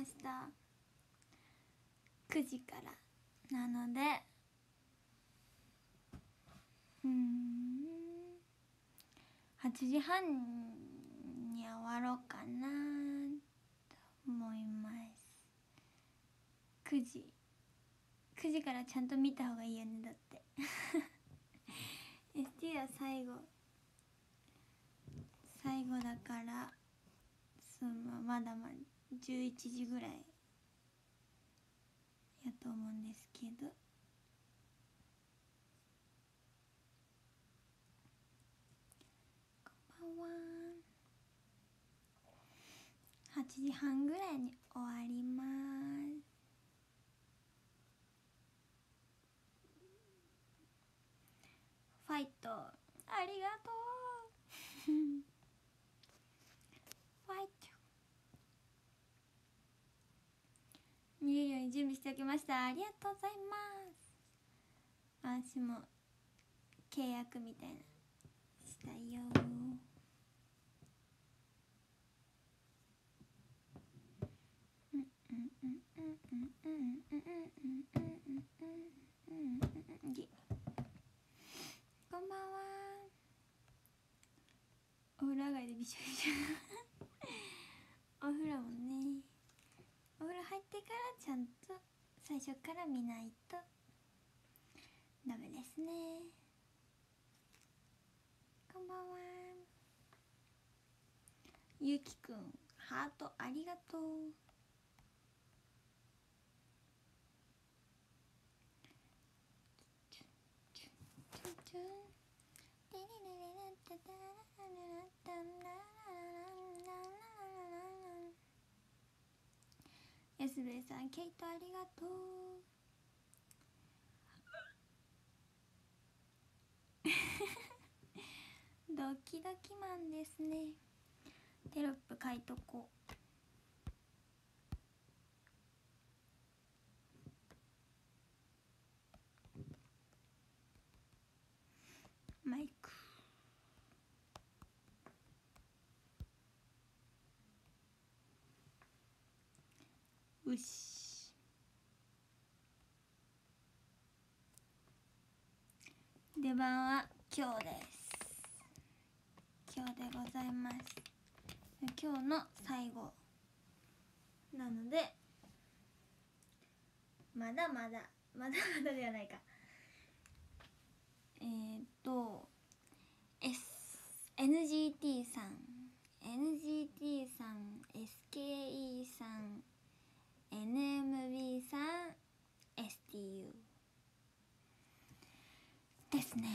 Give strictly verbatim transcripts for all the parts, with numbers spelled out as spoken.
ました。くじからなので、うーんはちじはんに終わろうかなと思います。くじくじからちゃんと見た方がいいよね、だって。エスティー は最後最後だから、そのまだまだじゅういちじぐらいやと思うんですけど、こんばんは。はちじはんぐらいに終わります。ファイトありがとう。ファイト見れるように準備しておきました。ありがとうございます。私も契約みたいなしたよ。こんばんは。お風呂上がりでびしょびしょ。お風呂もね、お風呂入ってからちゃんと最初から見ないとダメですね。こんばんは。ゆきくんハートありがとう。安部さん、ケイトありがとう。ドキドキマンですね。テロップ書いとこう。マイクうし。出番は今日です。今日でございます。今日の最後なので、まだまだまだまだではないか。えー、っと Sエヌジーティー さん エヌジーティー さん エスケーイー さん エヌエムビー さん エスティーユー ですね。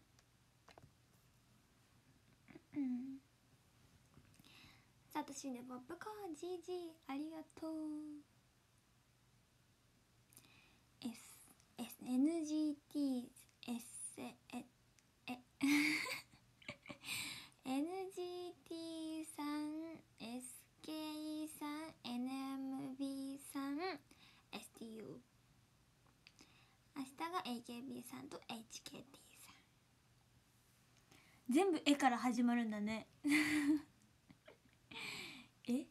うん。サトシでポップコーン ジージー ありがとう。 S S エヌジーティー S ええエヌジーティー さん エスケーイー さん エヌエムビー さん エスティーユー。 明日が エーケービー さんと エイチケーティー さん。全部絵から始まるんだね。え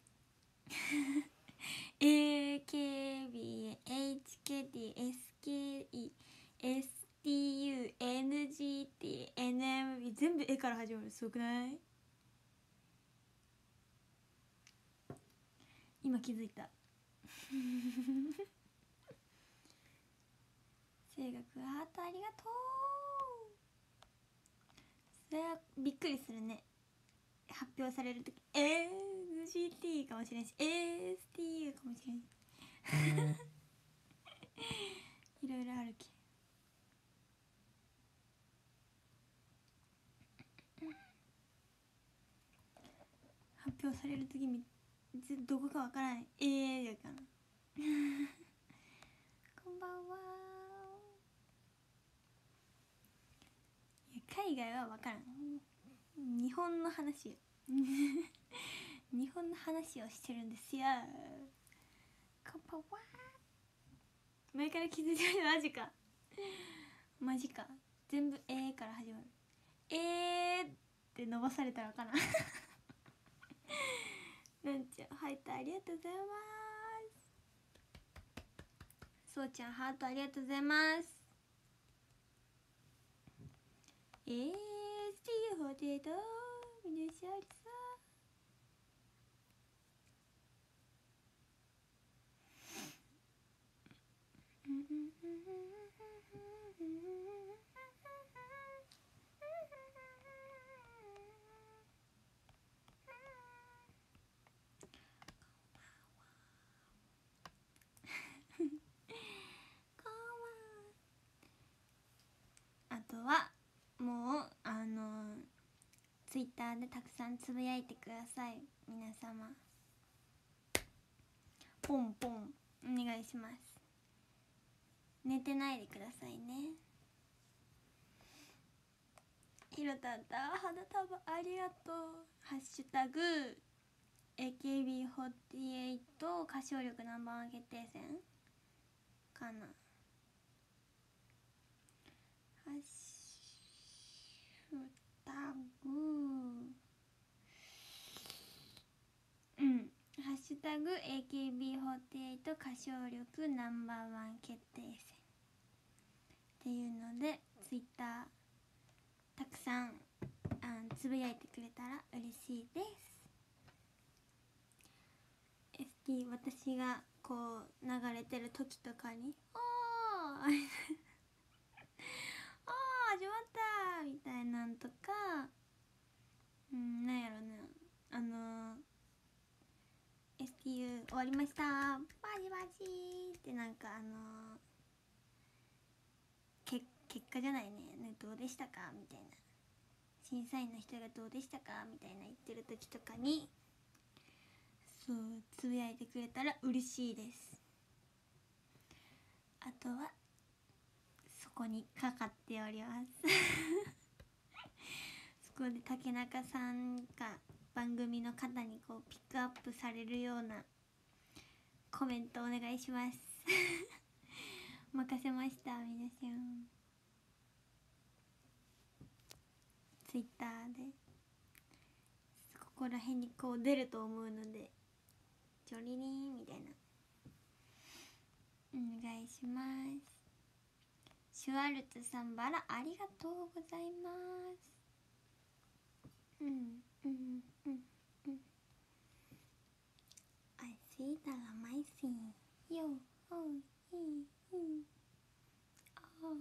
エーケービー、エイチケーティー、エスケーイー、エスティーユー、エヌジーティー、エヌエムビー 全部絵から始まる。すごくない？今気づいた。声楽ハートありがとう。それはびっくりするね。発表されるとき エヌジーティー かもしれんし エスティーユー かもしれんしいろいろあるけ。発表されるときにどこかわからない。えーやかな。こんばんは。いや海外はわからん。日本の話よ。日本の話をしてるんですよ。こんばんは。前から気づいてる。マジかマジか。全部 A から始まる。えーって伸ばされたらかな。なんちゃん入った、ありがとうございまそうちゃんハートありがとうございます。えー、スティーホテトミネシャリさあとはもうあのツイッターでたくさんつぶやいてください。皆様ポンポンお願いします。寝てないでくださいね。ひろたんた花束ありがとう。ハッシュタグ エーケービーフォーティーエイト 歌唱力ナンバーワン決定戦かな。ハッシュタグうんハッシュタグ エーケービーフォーティーエイト 歌唱力ナンバーワン決定戦っていうのでツイッターたくさんあつぶやいてくれたら嬉しいです。 エスティー 私がこう流れてる時とかに「おーあー始まった!」みたいなんとか、うんなんやろなあのー、エスティーユー 終わりましたバチバチってなんかあのー、け結果じゃないねどうでしたかみたいな審査員の人がどうでしたかみたいな言ってる時とかにそうつぶやいてくれたら嬉しいです。あとはそこにかかっておりますそこで竹中さんが番組の方にこうピックアップされるようなコメントお願いします任せました皆さん。ツイッターでここら辺にこう出ると思うのでジョリリンみたいなお願いします。シュワルツさんバラありがとうございます。うんうんうんうん I see the amazing yo oh he he oh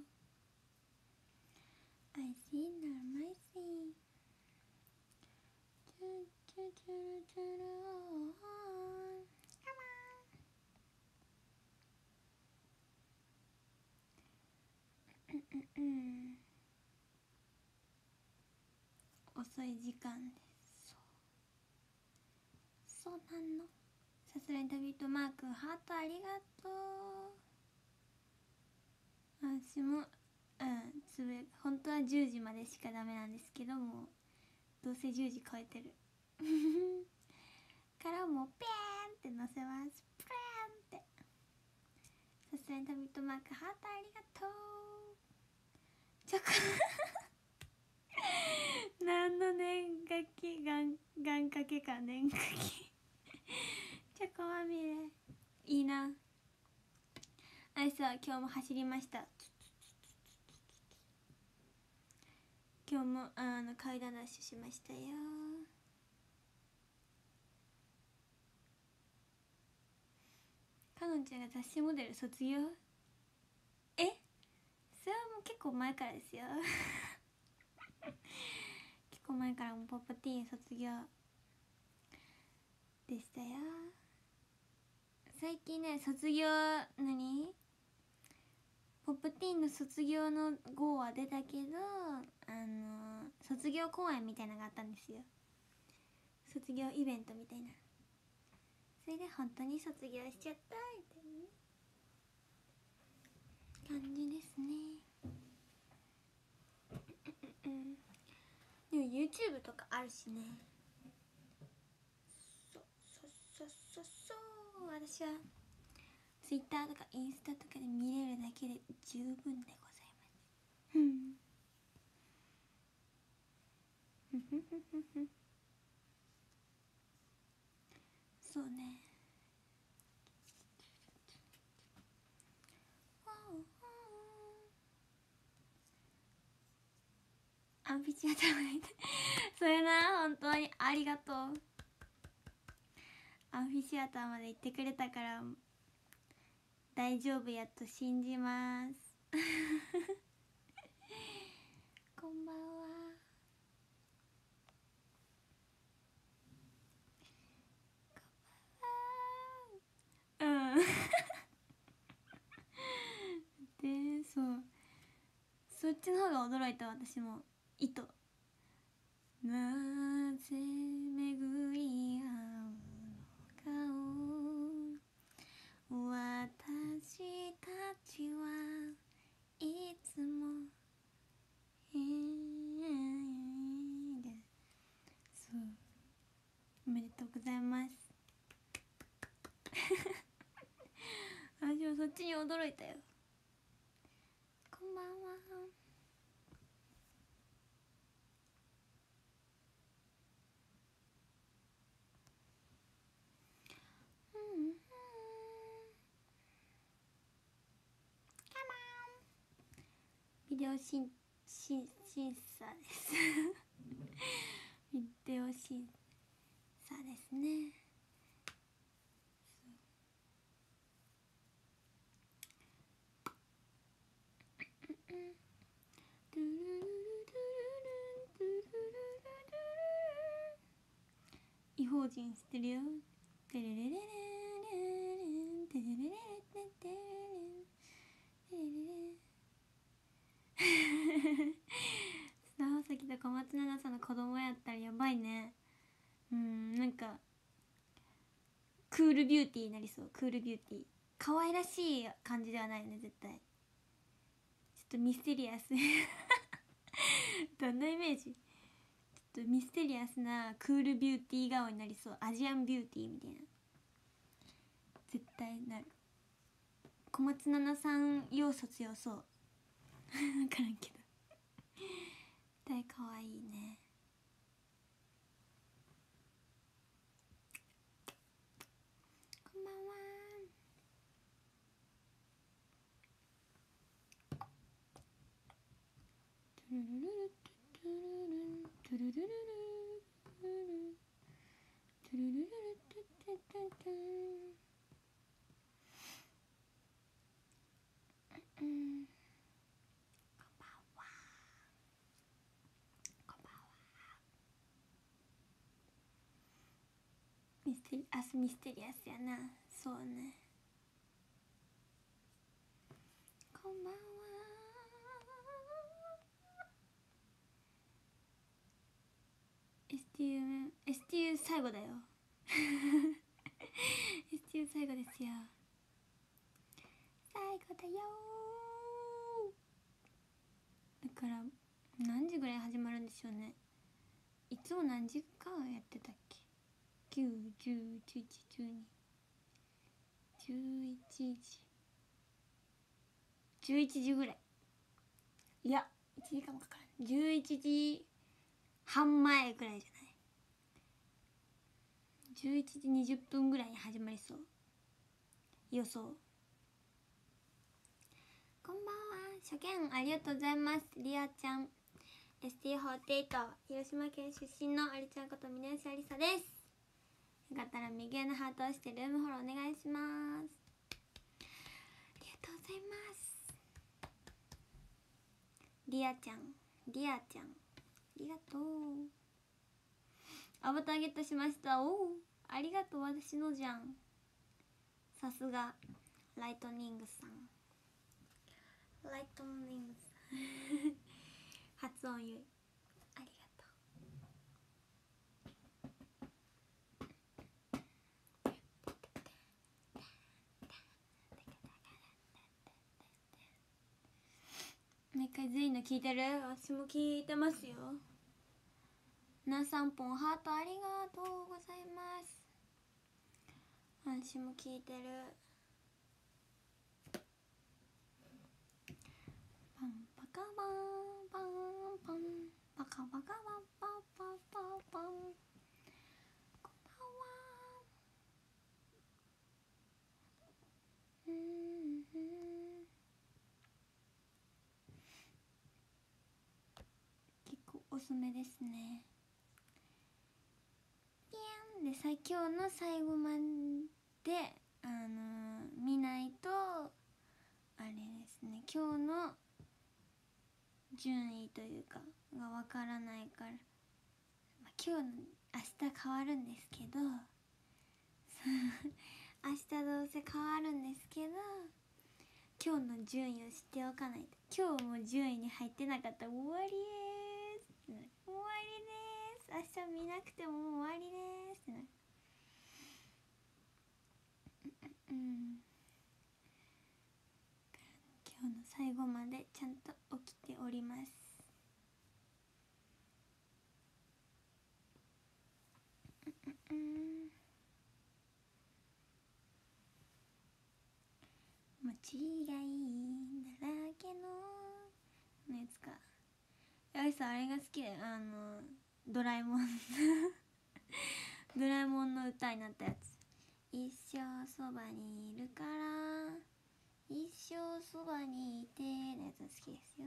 I see the amazingチュチュチュルチュルoh come on うんうんうん遅い時間です。そうそうなの。さすらい旅人マー君ハートありがとう。私もうんつぶ本当はじゅうじまでしかダメなんですけどもどうせじゅうじ超えてるからもうペーンって載せます。ペーンってさすらい旅人マークハートありがとう。チョコ何の年書きがんがんかけか年書きチョコまみれいいな。あいさ今日も走りました。今日もあの階段ダッシュしましたよ。かのんちゃんが雑誌モデル卒業えそれはもう結構前からですよ結構前からもポップティーン卒業でしたよ。最近ね卒業何ポップティーンの卒業の号は出たけどあの卒業公演みたいなのがあったんですよ。卒業イベントみたいな。それで本当に卒業しちゃったみたいな感じですねでも YouTube とかあるしね。そうそうそうそうそう私は Twitter とかインスタとかで見れるだけで十分でございますうんそうねアンフィシアターまで行ってそれな、本当にありがとう。アンフィシアターまで行ってくれたから大丈夫やと信じますこんばんは。うんで、そうそっちの方が驚いた。私も糸なぜ巡り合うのかを私たちはいつもえーでそうおめでとうございます私もそっちに驚いたよ。こんばんは。うんうんビデオ審審審査ですビデオ審査ですね。異邦人知ってるよ。テレレレレレンテレレレレレテレレレ菅田将暉と小松菜奈さんの子供やったらやばいね。うん、なんかクールビューティーになりそう。クールビューティー可愛らしい感じではないよね絶対。ちょっとミステリアスどんなイメージ。ちょっとミステリアスなクールビューティー顔になりそう。アジアンビューティーみたいな絶対なる。小松菜奈さん要素強そう分からんけど絶対可愛いね。こんばんは。トゥルルルルトゥルルルルトゥルルルルトゥルルルルトゥトゥトゥトゥうん。こんばんは。こんばんは。ミステリアスミステリアスやな。そうね。こんばんは。エスティー エスティー 最後だよエスティー 最後ですよ。最後だよ。だから何時ぐらい始まるんでしょうね。いつも何時間やってたっけ。きゅう、じゅう、じゅういち、じゅうに、じゅういちじじゅういちじぐらい。いやいちじかんもかからん。じゅういちじはん前ぐらいじゃない。じゅういちじにじゅっぷんぐらいに始まりそう。予想。こんばんは。初見ありがとうございます。リアちゃん エスティーフォーティーエイト 広島県出身のありちゃんこと峰吉ありさです。よかったら右上のハートを押してルームフォローお願いします。ありがとうございます。リアちゃんリアちゃんありがとう。アバターゲットしました。おおありがとう。私のじゃん。さすがライトニングさん。ライトニングさん発音ゆいありがとう。もう一回全員の聞いてる。私も聞いてますよ。なさんぽんハートありがとうございます。私も聞いてる。パンパカバンパンパンパカパカワンパンパンパンパン。こんばんは。うんうん結構おすすめですね。ピャンでさ今日の最後まであのー、見ないとあれですね、今日の順位というかがわからないから、まあ、今日の明日変わるんですけど明日どうせ変わるんですけど、今日の順位を知っておかないと、今日も順位に入ってなかったら終わりです、終わりです、明日見なくてももう終わりですってなる。うん、今日の最後までちゃんと起きております。うん、間違いだらけののやつか。あいさんあれが好きだよ、あのドラえもんドラえもんの歌になったやつ、一生そばにいるから一生そばにいてのやつが好きですよ。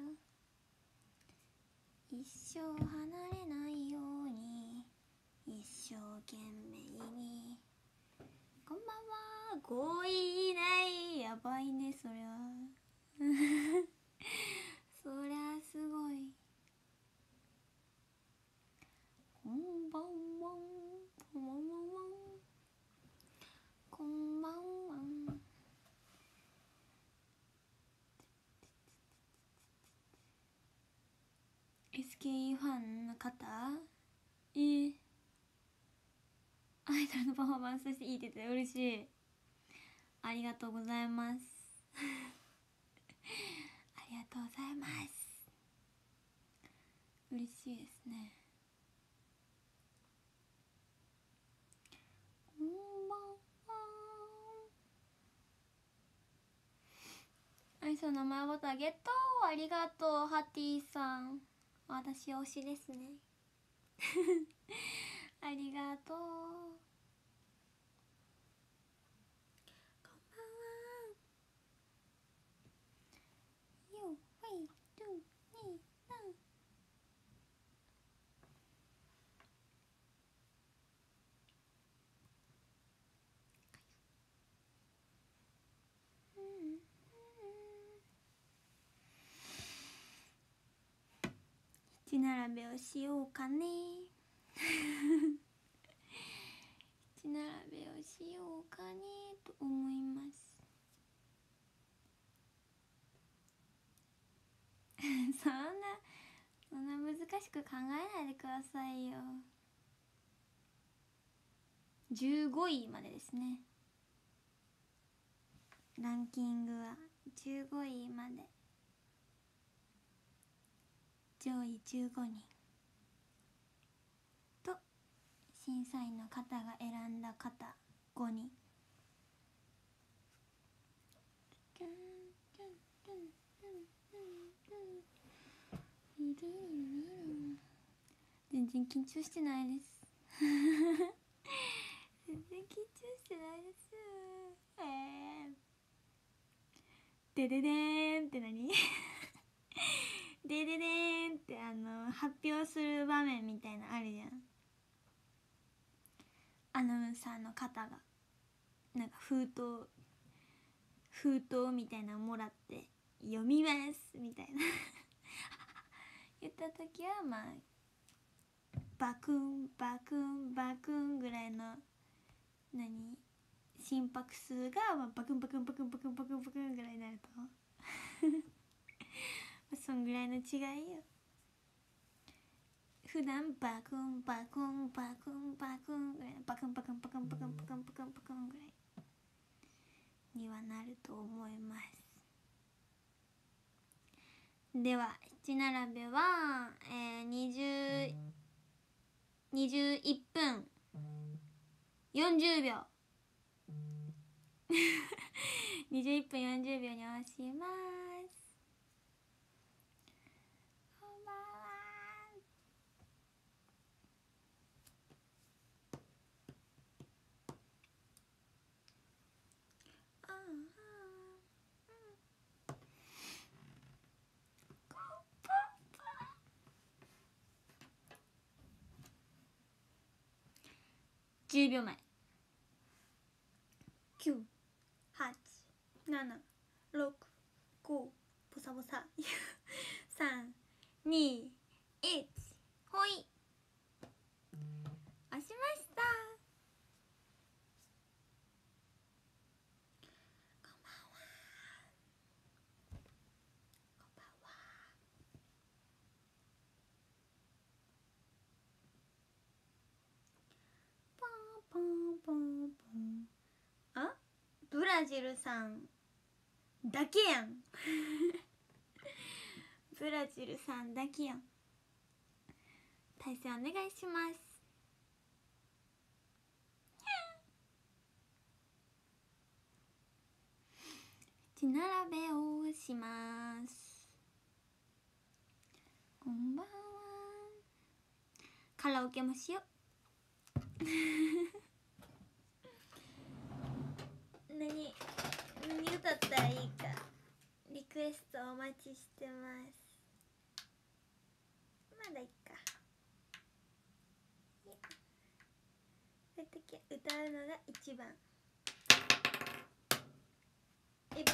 一生離れないように一生懸命に、こんばんはごいないやばいねそりゃそりゃすごい。こんばんはこんばんはこんばんは。エスケーイー ファンの方、えー、アイドルのパフォーマンスとしていいって言って嬉しい、ありがとうございますありがとうございます、嬉しいですね。こんばんは。あいさん名前ボタンゲット、ありがとうハティさん、私推しですねありがとう。こんばんは。よーいドゥニーナン。七並べをしようかね七並べをしようかねと思いますそんなそんな難しく考えないでくださいよ。じゅうごいまでですね、ランキングはじゅうごいまで、上位じゅうごにんと審査員の方が選んだ方ごにん。全然緊張してないです全然緊張してないです。えー、でででーんって何でででーんってあの発表する場面みたいなあるじゃん、アナウンサーの方がなんか封筒封筒みたいなのもらって読みますみたいな言った時はまあバクンバクンバクンぐらいの何心拍数がバクンバクンバクンバクンバクンバクンぐらいになるとそんぐらいの違いよ。普段バクンバクンバクンバクンぐらいバクンバクンバクンバクンバクンバクンバクンぐらいにはなると思います。では七並べは、えー、にじゅう、にじゅういっぷんよんじゅうびょうにじゅういっぷんよんじゅうびょうに押します。こんばんは。ああ、うん、こんばんは。 じゅうびょうまえ。きゅう、はち、なな、ろく、ご、ボサボサさん、に、いち、ほい。押しました。こんばんは。こんばんは。ポンポンポンポン。あ、ブラジルさんだけやんブラジルさんだけやん。対戦お願いします。口並べをします。こんばんは。カラオケもしよ何何歌ったらいいかリクエストお待ちしてます。まだいっか。こうやって歌うのが一番。え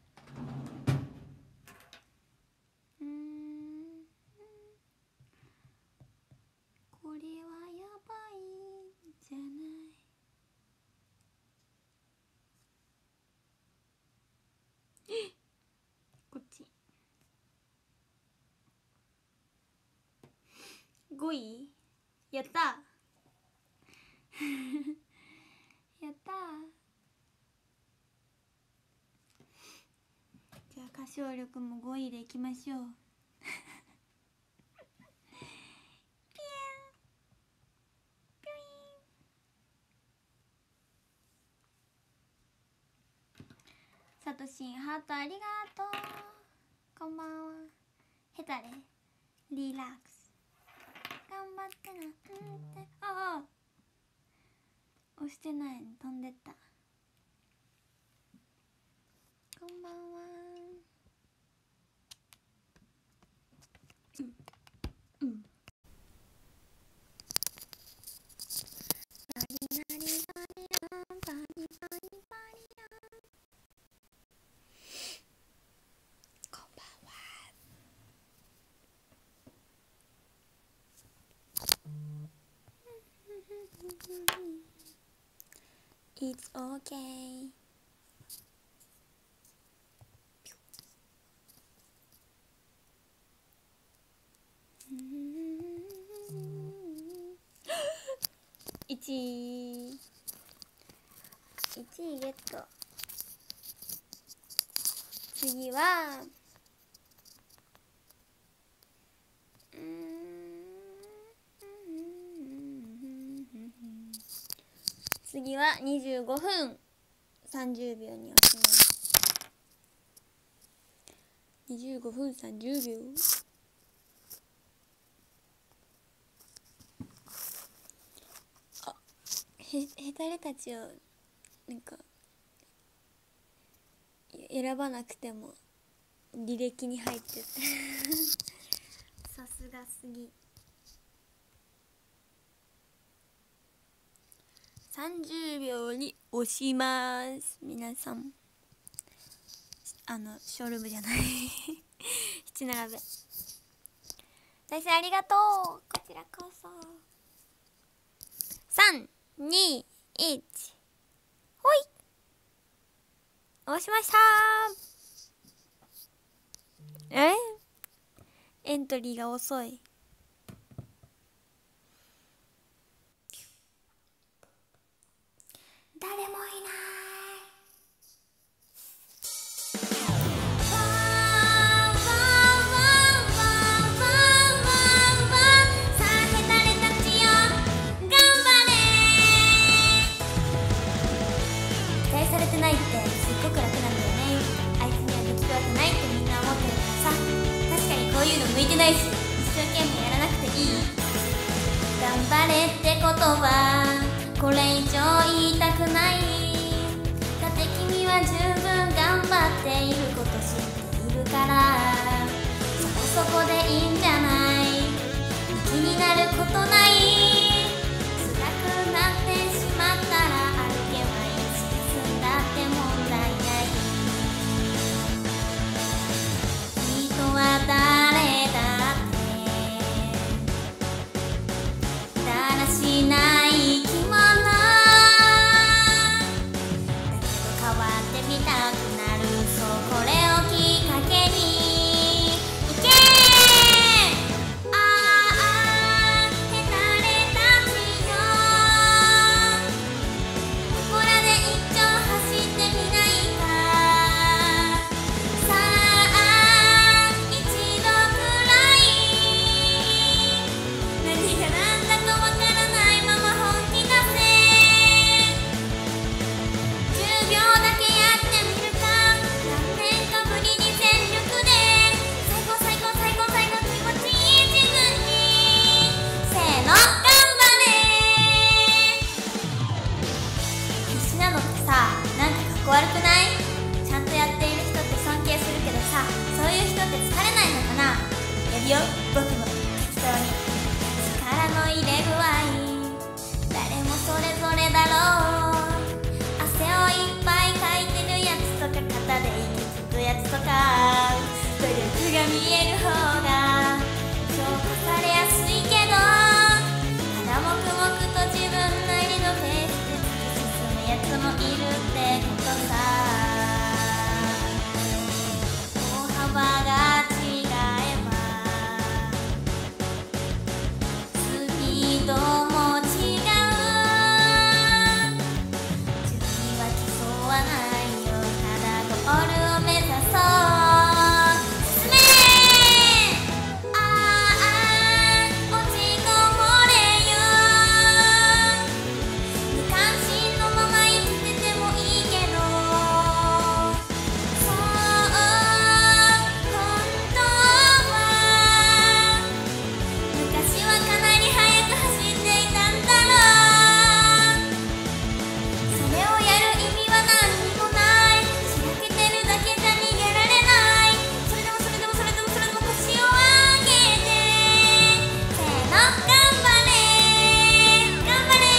うーんこれはやばいんじゃない。こっちごいやったやったじゃあ歌唱力もごいでいきましょうピエンピュイン。さとしんハートありがとう。こんばんは。ヘタレリラックス頑張ってな。うんってああ押してないの飛んでった。こんばんは。うんうんバリバリバリランバリバリバリラン。こんばんは。It's okay いちいいちいゲット。次はうーん次はにじゅうごふんさんじゅうびょうに押します。にじゅうごふんさんじゅうびょう。あへへたれたちをなんか選ばなくても履歴に入っててさすがすぎ。さんじゅうびょうに押します。皆さんあのショールームじゃない七並べ大生ありがとう。こちらこそ。さんにいちほい押しましたー。えエントリーが遅い。誰もいない。わーわーわーわーわーわーさあヘタレたちよ頑張れー。期待されてないってすっごく楽なんだよね。あいつにはできるわけないってみんな思ってるからさ。確かにこういうの向いてないし一生懸命やらなくていい。頑張れって言葉これ以上言いたくない。だって君は十分頑張っていること知っているからそこそこでいいんじゃない気になることない辛くなってしまうれやすいけど、ただ黙々と自分なりのペースで突き進むやつもいるってことさ。歩幅が違えばスピードも違う。順位は競わないよ、ただゴールを目指そう。進めー、ああ落ちこぼれよ。無関心のまま生きててもいいけど、そう本当は昔はかなり速く走っていたんだろう。それをやる意味は何にもない。しらけてるだけじゃ逃げられない。それでもそれでもそれでもそれでも腰を上げて、せーの、頑張れ頑張れ。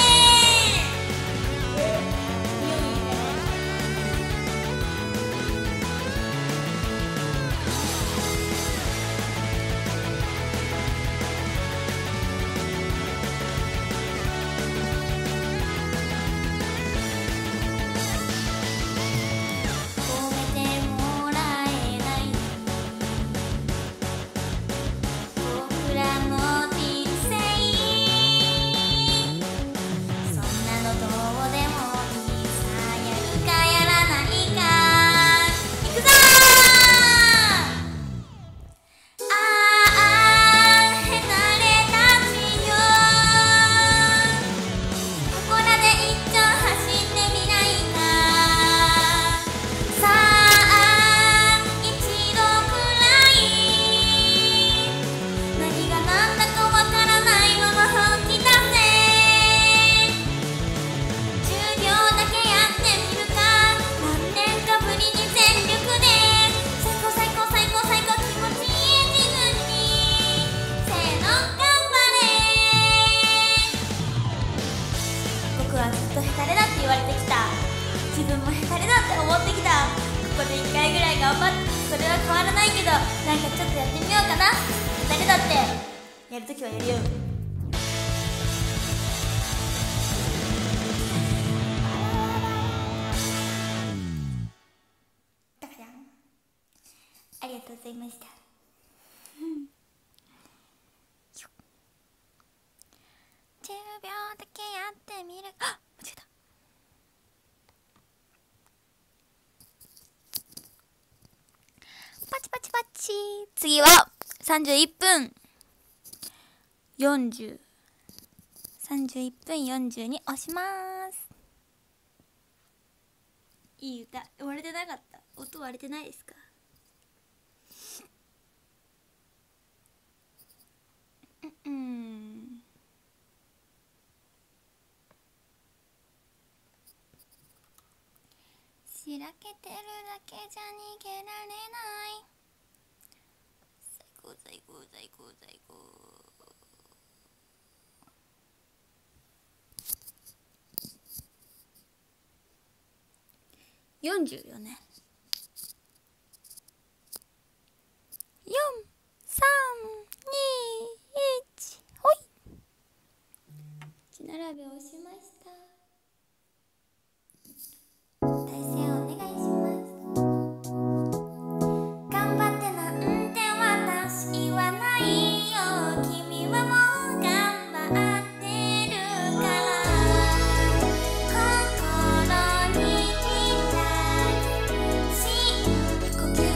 褒めてもらえない僕らの人生、そんなのどうでもいいさ。やるかやらないか、いくぞー。ああへたれたちよ、ここらで一丁走ってみないか。さあ一度くらい何が何だかわからないまま本気出せ。じゅうびょうだけやってみるか。何年かぶりに全力で最高最高最高最高気持ちいい自分に。せーの、頑張れ。僕はずっとヘタレだって言われてきた。自分もヘタレだって思ってきた。ここでいっかいぐらい頑張って、それは変わらないけど、なんかちょっとやってみようかな。ヘタレだってやるときはやるよ。だからありがとうございました。じゅうびょうだけやってみる。あっ、間違えた。パチパチパチ。次はさんじゅういっぷんよんじゅう、さんじゅういっぷんよんじゅうに押します。いい歌割れてなかった。音割れてないですか。うんうんしらけてるだけじゃ逃げられない。最高最高最高最高。よんじゅうよね。よん、さん、に、いち、ほい。血並べをしました。対戦お願いします。頑張ってなんて私言わないよ。君はもう頑張ってるから。心に深呼吸。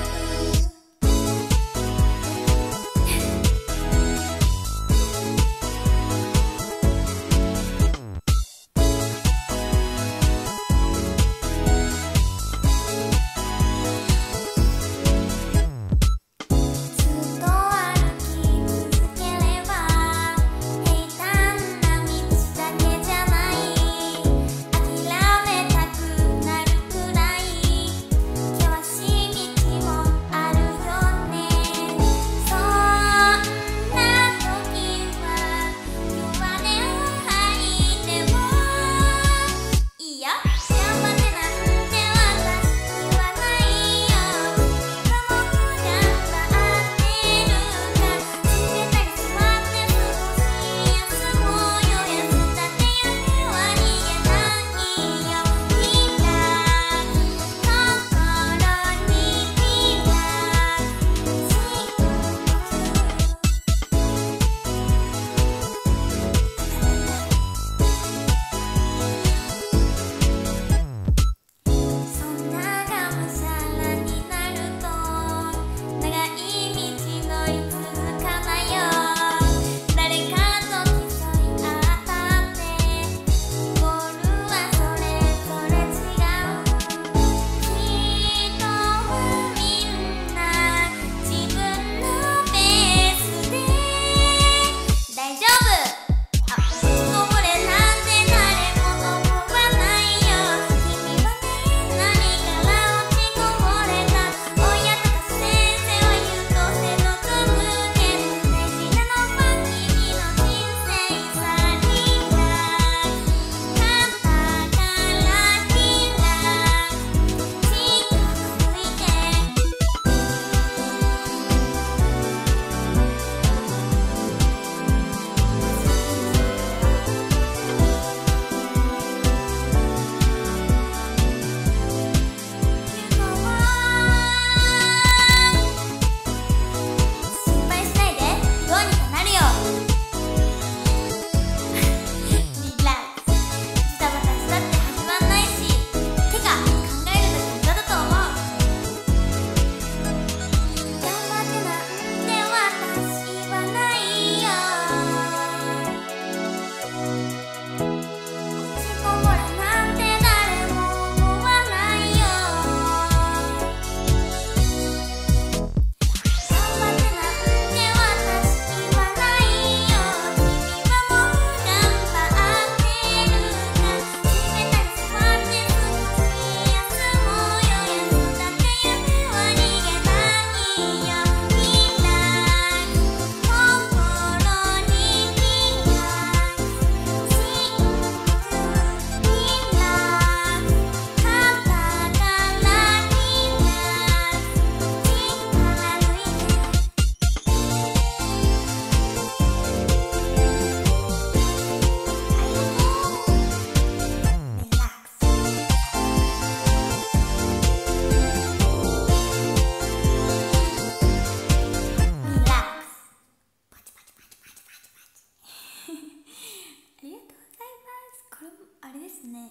ね。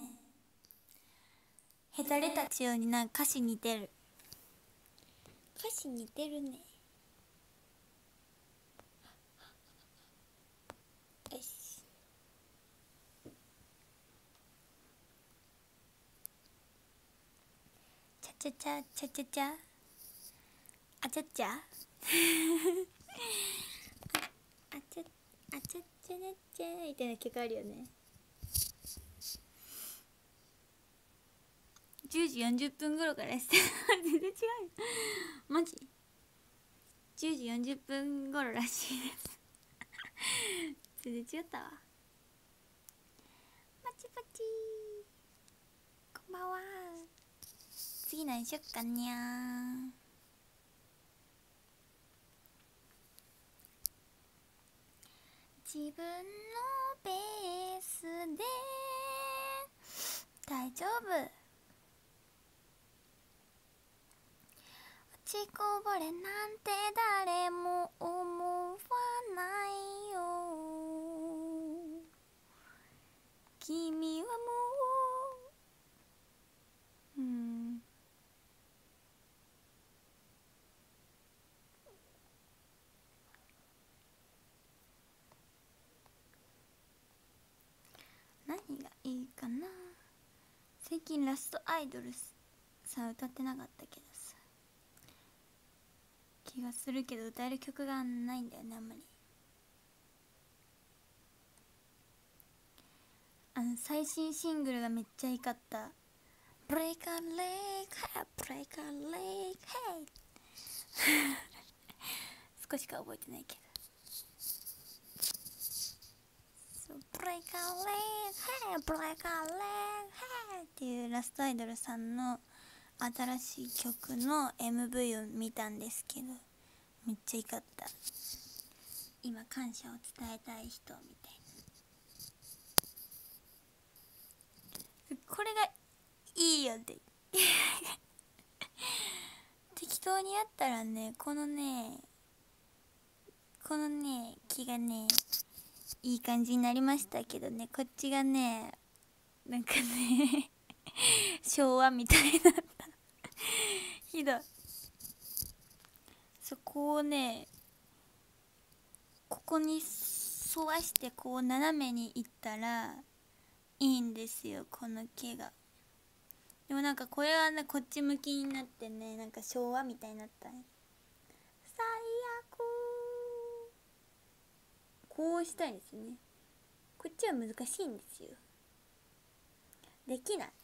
ヘタレたちようになんか歌詞似てる。歌詞似てるね。よし。チャチャチャチャチャチャあちゃっちゃあちゃあちゃっちゃなっちゃみたいな曲あるよね。じゅうじよんじゅっぷん頃からして全然違うマジじゅうじよんじゅっぷん頃らしいです全然違ったわ。パチパチこんばんは。次何しよっかにゃー。自分のペースで大丈夫。落ちこぼれなんて誰も思わないよ。君はもううん何がいいかな。最近ラストアイドルさ歌ってなかったけどさ気がするけど歌える曲がないんだよねあんまり。あの最新シングルがめっちゃ良かった。ブレイカーレイクヘイブレイカーレイクヘイ少しか覚えてないけどそうブレイカーレイクヘイブレイカーレイクヘイっていうラストアイドルさんの新しい曲の エムブイ を見たんですけどめっちゃ良かった。今感謝を伝えたい人みたいなこれがいいよって適当にやったらねこのねこのね木がねいい感じになりましたけどねこっちがねなんかね昭和みたいになったひどい。そこをねここに沿わしてこう斜めにいったらいいんですよこの毛が。でもなんかこれはねこっち向きになってねなんか昭和みたいになったね。最悪こうしたいんですよね。こっちは難しいんですよ。できない。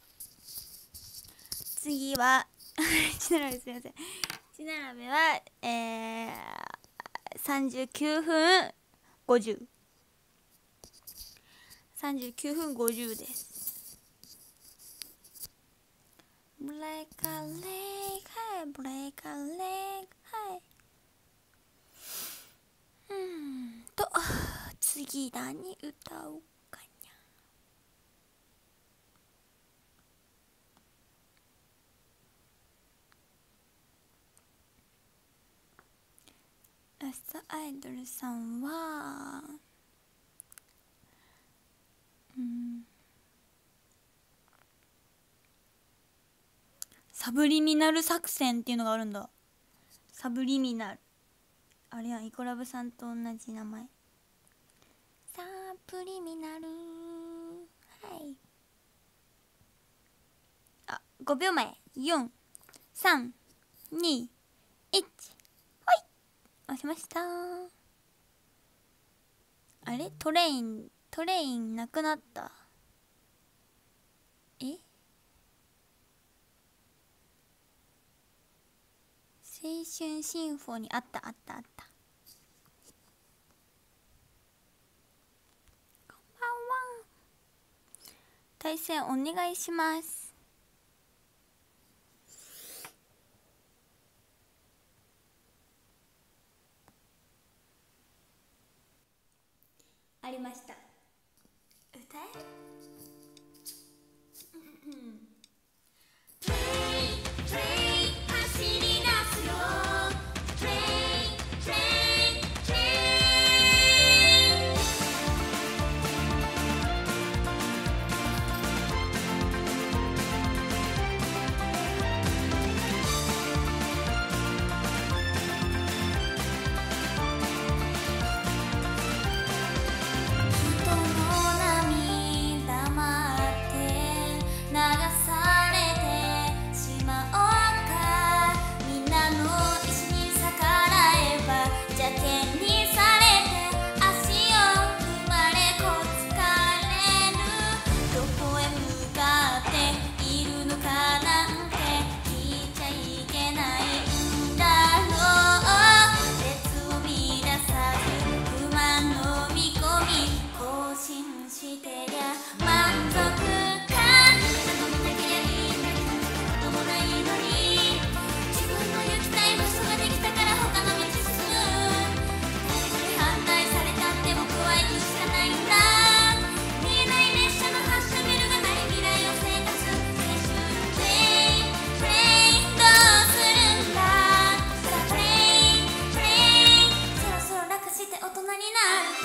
次はち並べすみませんち並べはえー、さんじゅうきゅうふんごじゅう さんじゅうきゅうふんごじゅうです。ブレイカーレイクはいブレイカーレイクはいうんと次何歌おうかにゃ。ラストアイドルさんはうんサブリミナル作戦っていうのがあるんだ。サブリミナルあれやんイコラブさんと同じ名前。サブリミナルはいあごびょうまえよんさんにいちほい押しました。あれトレイントレインなくなった。え青春シンフォニーあったあったあった。こんばんは。対戦お願いします。ありました。歌える信してりゃ満足感求めなけりゃいいんだけどこともないのに自分の行きたい場所ができたから他の道進む誰かに反対されたって僕は行くしかないんだ見えない列車の発車ベルが鳴り未来を生活青春プレイプレイどうするんださあプレイプレイそろそろ楽して大人になる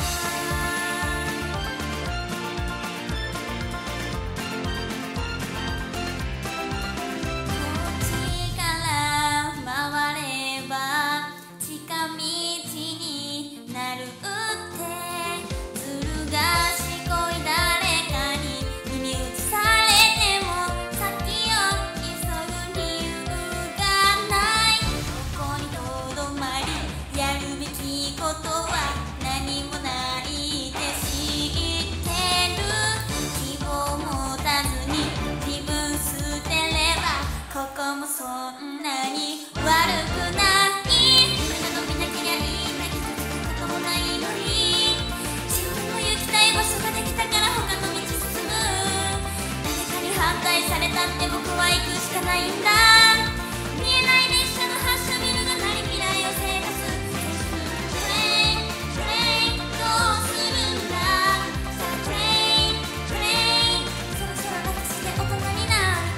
そんなに悪くない今伸びなけりゃいいんだけどこともないのに自分の行きたい場所ができたから他の道進む誰かに反対されたって僕は行くしかないんだ見えない列車の発車ベルが鳴り未来を生活プレイプレイどうするんださあプレイプレイそろそろ楽して大人になる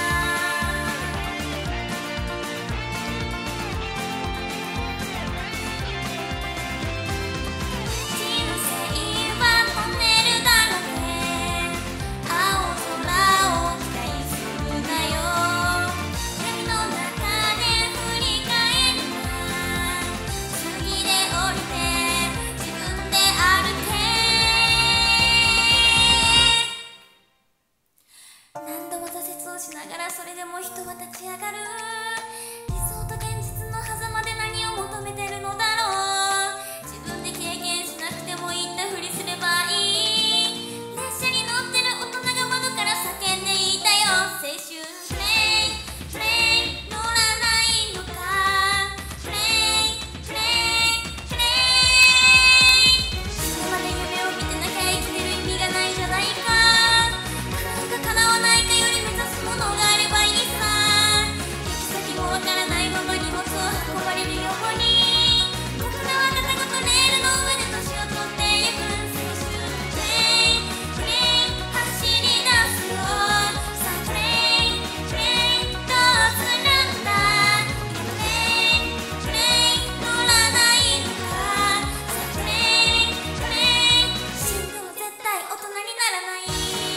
しながらそれでも人は立ち上がる理想と現実の狭間で何を求めてるのだろう自分で経験しなくてもいったふりすればいい列車に乗ってる大人が窓から叫んでいたよ青春プレイプレイ乗らないのかプレイプレイプレイ死ぬまで夢を見てなきゃ生きてる意味がないじゃないか叶うか叶わないかより目指すものがあればいいさ行き先もわからないまま荷物を運ばれるように僕らは片言レールの上で年を取ってゆく青春プレイプレイ走り出すよさあプレイプレイどうするんだプレイプレイ乗らないのかさあプレイプレイ死んでも絶対大人にならない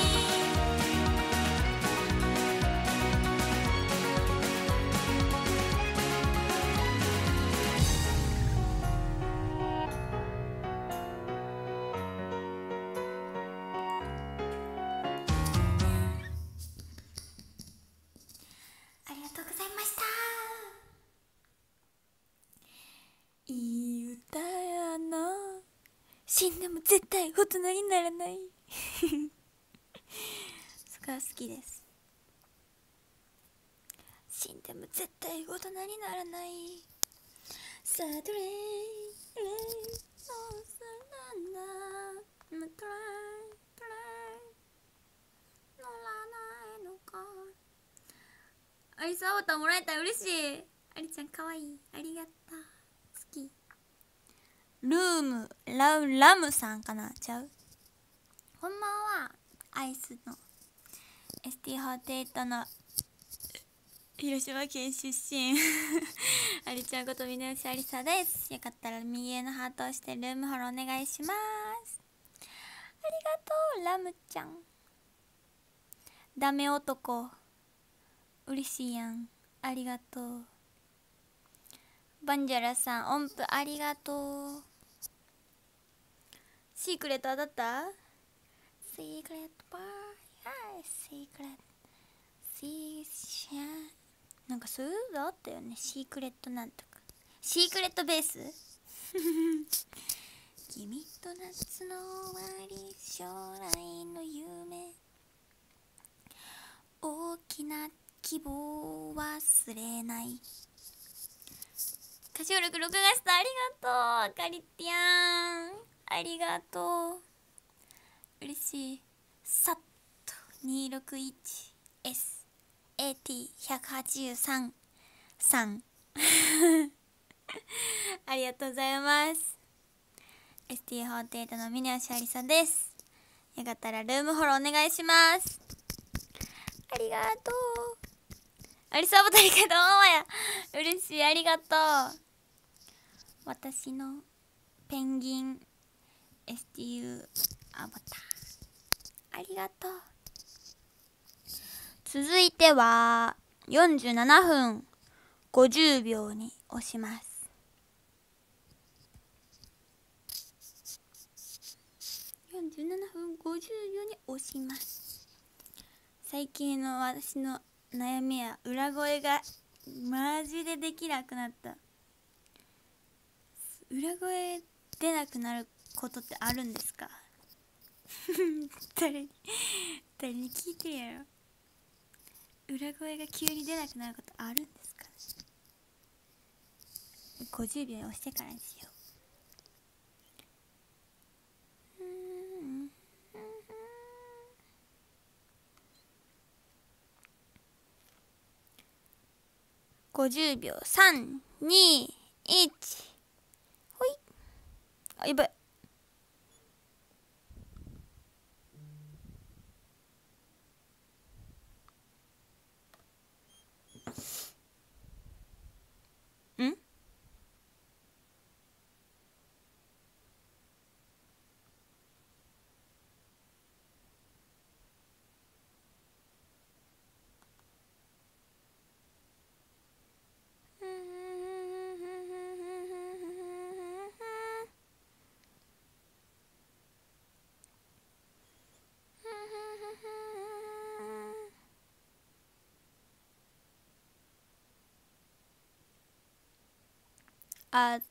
ありがとうございましたいい歌やな死んでも絶対大人にならないそこは好きです死んでも絶対大人にならないさあどれレイどうするんだトライトライ乗らないのかアリスアバターもらえたら嬉しいアリちゃんかわいいありがとう好きルームラウラムさんかなちゃうこんばんはアイスの エスティーフォーティーエイト の広島県出身ありちゃんこと峰内ありさです。よかったら右へのハートをしてルームフォローお願いします。ありがとうラムちゃんダメ男嬉しいやんありがとうバンジャラさん音符ありがとうシークレット当たったシークレットバーはいシークレットシーシャンなんかそういうのあったよねシークレットなんとかシークレットベース君と夏の終わり将来の夢大きな希望忘れない歌唱力録画したありがとうあかりってやんありがとう嬉しい。サット にーろくいちエスエーティーひゃくはちじゅうさん さんありがとうございます。 エスティーフォーティーエイト の峰吉ありさです。よかったらルームフォローお願いします。ありがとう。ありさぼたりがどうもや。嬉しい、ありがとう。私のペンギン エスティーユー アバターありがとう。続いてはよんじゅうななふんごじゅうびょうに押します。よんじゅうななふんごじゅうびょうに押します。最近の私の悩みは裏声がマジでできなくなった。裏声出なくなることってあるんですか？誰に誰に聞いてるやろ。裏声が急に出なくなることあるんですか？ごじゅうびょうに押してからにしよう。ごじゅうびょう、さん、に、いち、ほい。あ、やばい。ん？あった。「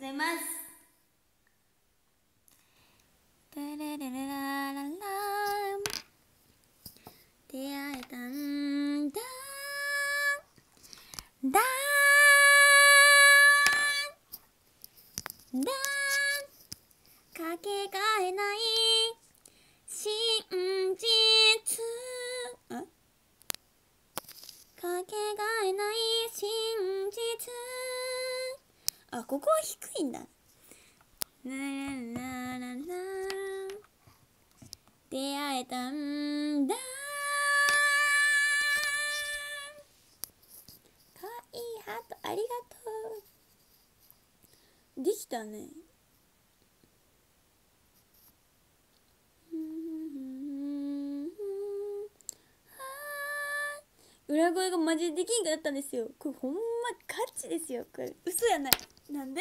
ざいます。タララララララ出会えたんだだーんだーんかけがえない真実あかけがえない真実あ、ここは低いんだ。ラララララ出会えたんだかわいいハートありがとう。できたね。裏声がマジでできんかったんですよ。これほんまガチですよ。これ嘘やない。なんで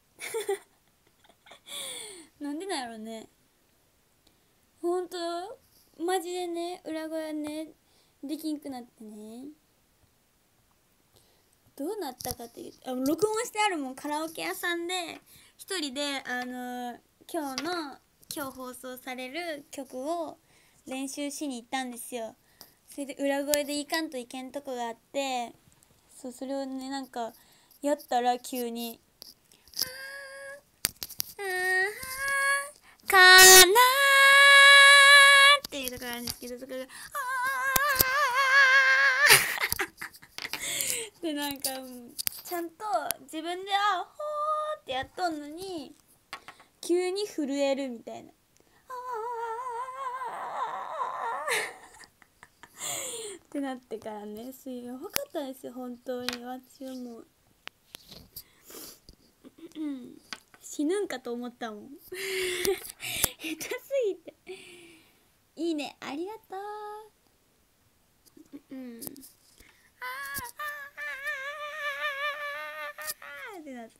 なんでなんやろね。ほんとマジでね、裏声ねできんくなってね。どうなったかっていうあ録音してあるもん。カラオケ屋さんで一人であの今日の今日放送される曲を練習しに行ったんですよ。それで裏声でいかんといけんとこがあって、そうそれをねなんかやったら急に「ああかな」っていうところなんですけど、そこが「ああ」でなんかちゃんと自分で「あほー」ってやっとんのに急に震えるみたいな。ってなってからね、すごいやばかったですよ本当に。私はもう死ぬんかと思ったもん下手すぎて。いいね、ありがとう。うんああってなった。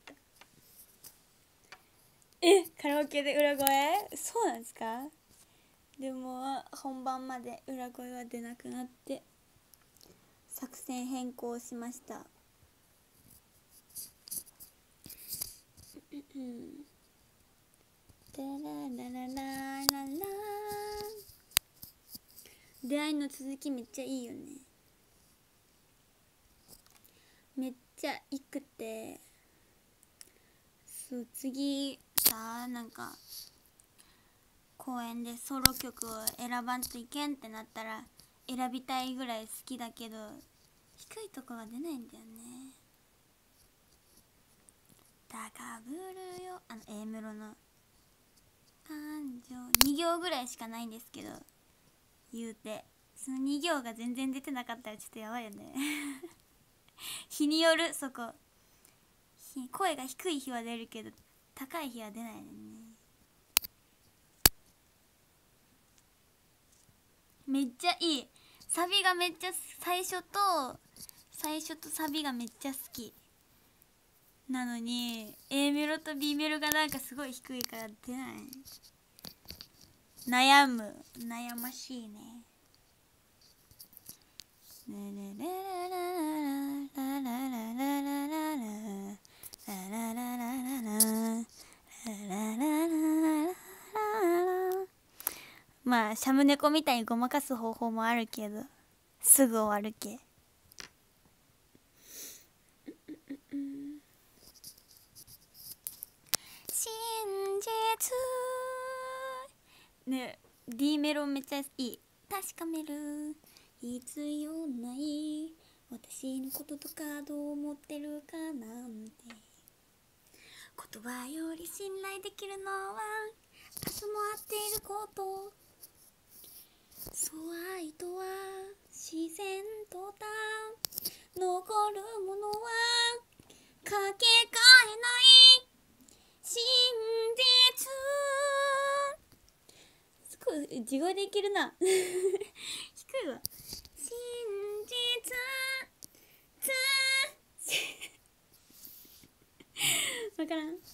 え、カラオケで裏声？そうなんですか？でも本番まで裏声は出なくなって作戦変更しました。ララララララ出会いの続きめっちゃいいよね。めっちゃいくて、そう次さなんか公演でソロ曲を選ばんといけんってなったら選びたいぐらい好きだけど低いとこが出ないんだよね。高ぶるよあの A メロの感情に行ぐらいしかないんですけど、言うてそのに行が全然出てなかったらちょっとやばいよね日による。そこ声が低い日は出るけど高い日は出ないのね。めっちゃいい。サビがめっちゃ最初と最初とサビがめっちゃ好きなのに A メロと B メロがなんかすごい低いから出ない。悩む悩ましいね。まあシャム猫みたいにごまかす方法もあるけどすぐ終わるけ。真実ね、D メロめっちゃいい。確かめる必要ない私のこととかどう思ってるかなんて。言葉より信頼できるのは明日も合っていること。そう愛とは自然とだ残るものはかけがえない真実。すごい地声でいけるな低いわ。真実つわからん。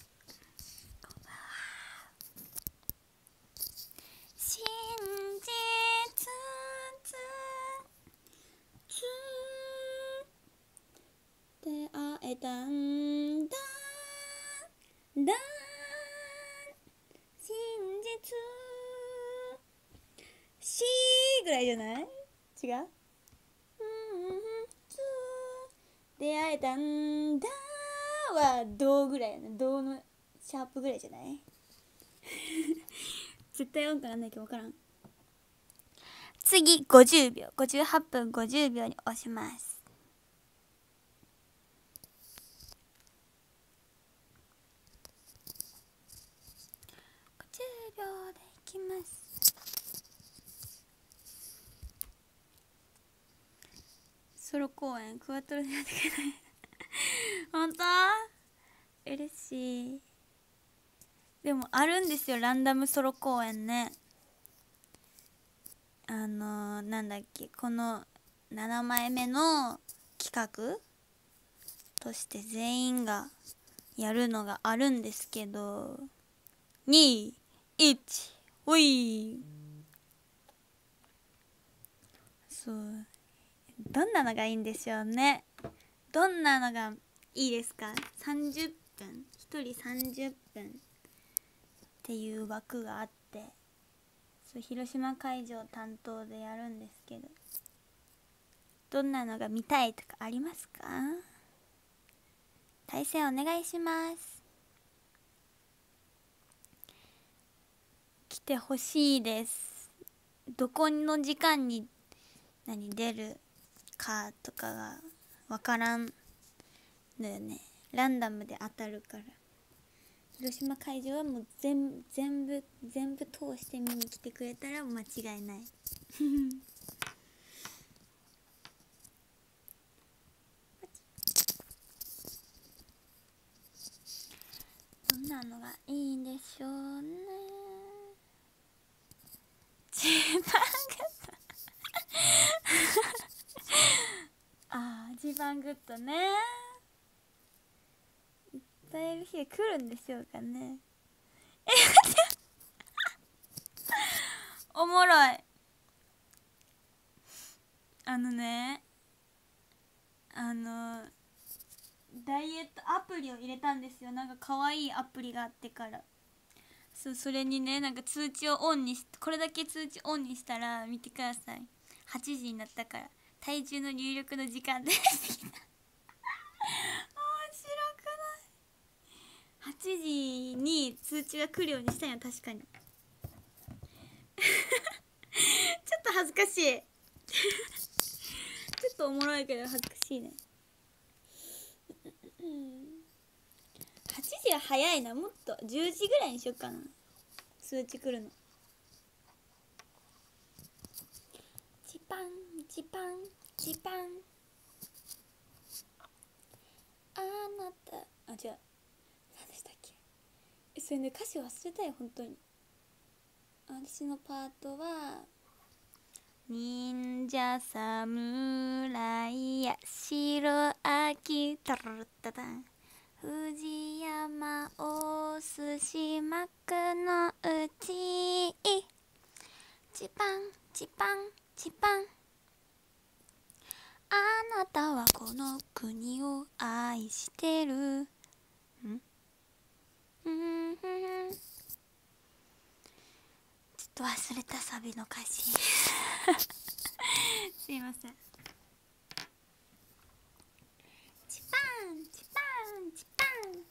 真実つつ出会えたんだだ違う。出会えたんだはドぐらいやな。ドのシャープぐらいじゃない絶対音感なんないけど分からん。次ごじゅうびょう、ごじゅうはっぷんごじゅうびょうに押します。ごじゅうびょうでいきます。ソロ公演クワトロでやってくれない本当嬉しい。でもあるんですよ、ランダムソロ公演ね。あのー、なんだっけ、このななまいめの企画として全員がやるのがあるんですけど、にいちおい。そう、どんなのがいいんでしょうね。どんなのがいいですか。さんじゅっぷん、ひとりさんじゅっぷんっていう枠があって、そう広島会場担当でやるんですけど、どんなのが見たいとかありますか。対戦お願いします。来てほしいです。どこの時間に何出るかとかがわからんのよね。ランダムで当たるから。広島会場はもう全全部全部通して見に来てくれたら間違いないどんなのがいいんでしょうね。ジーパングッドあー、ジーパングッドね。歌える日が来るんでしょうかね。えおもろい。あのね、あのダイエットアプリを入れたんですよ。なんか可愛いアプリがあってから、そう、それにね、なんか通知をオンにし、これだけ通知オンにしたら見てください。はちじになったから体重の入力の時間で面白くない。はちじに通知が来るようにしたんや、確かにちょっと恥ずかしいちょっとおもろいけど恥ずかしいねはちじは早いな。もっとじゅうじぐらいにしよっかな、通知来るの。ジパンジパンジパン、あなた、あ、違う、何でしたっけ。え、それね、歌詞忘れたよ本当に。私のパートは忍者侍や白秋タルルタタン、藤山お寿司幕の内、ジパンジパンジパン、あなたはこの国を愛してる。んうんちょっと忘れたサビの歌詞すいません。チパンチパンチパン、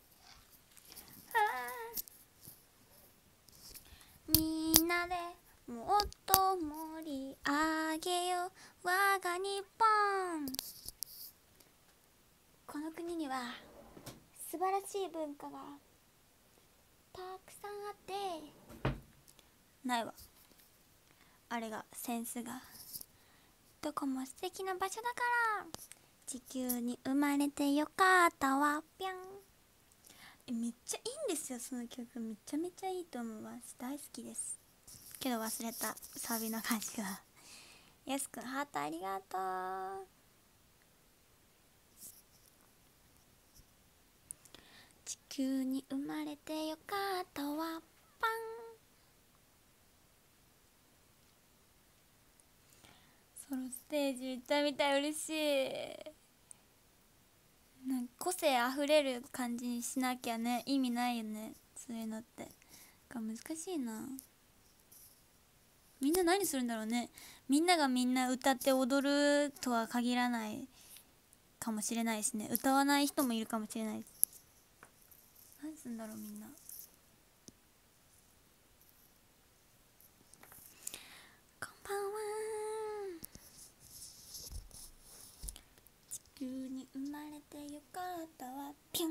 みんなでもっと盛り上げよう我が日本。この国には素晴らしい文化がたくさんあってないわ、あれがセンスが。どこも素敵な場所だから地球に生まれてよかったわぴゃん。え、めっちゃいいんですよ、その曲。めちゃめちゃいいと思います。大好きですけど忘れたサビの歌詞がやすくんハートありがとう。地球に生まれてよかったわパン。ソロステージ行ったみたい、嬉しい。なんか個性あふれる感じにしなきゃね、意味ないよね、そういうのって。が難しいな。 みんな何するんだろうね。みんながみんな歌って踊るとは限らないかもしれないですね。歌わない人もいるかもしれないです。何するんだろうみんな。こんばんは。地球に生まれてよかったわピョン。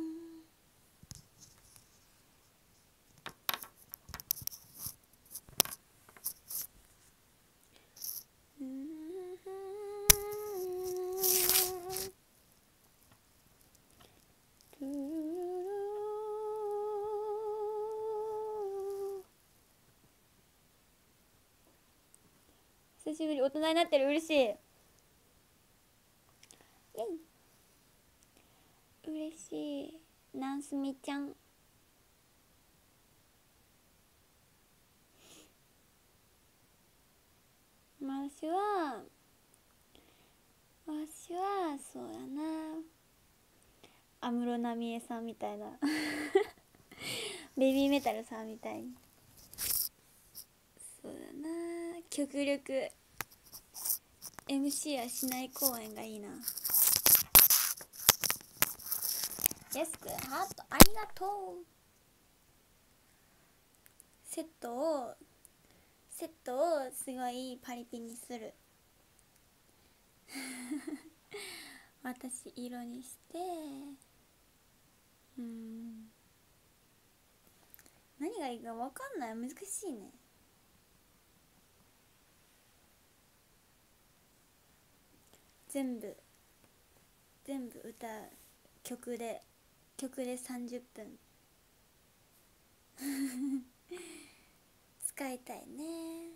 久しぶり。大人になってる。嬉しい。イエイ。嬉しい。ナンスミちゃん。私は私はそうやな、安室奈美恵さんみたいなベビーメタルさんみたいに、そうだな、極力 エムシー はしない公演がいいな。デスクハートありがとう。セットをセットをすごいパリピにする私色にして、うーん、何がいいか分かんない。難しいね。全部全部歌曲で曲でさんじゅっぷん使いたいね。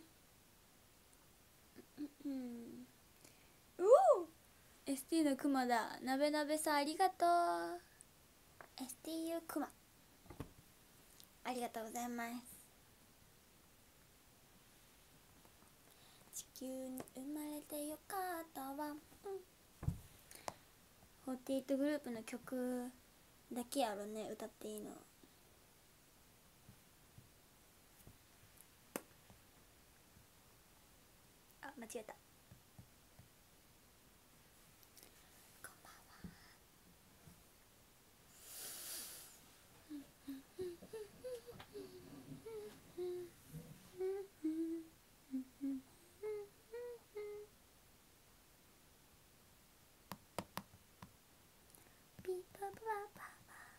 うん、うん、うお エスティー のクマだ。なべなべさんありがとう。 エスティーユー クマありがとうございます。地球に生まれてよかったわ、うん、フォーティーエイトグループの曲だけやろね、歌っていいの。あ、間違えた。こんばんは。ピーパーパーパー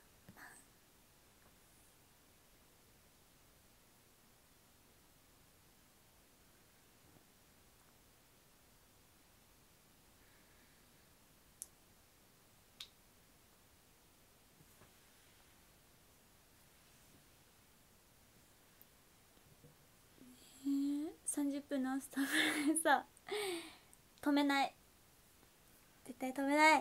さんじゅっぷんのスタッフでさ、止めない、絶対止めないはい、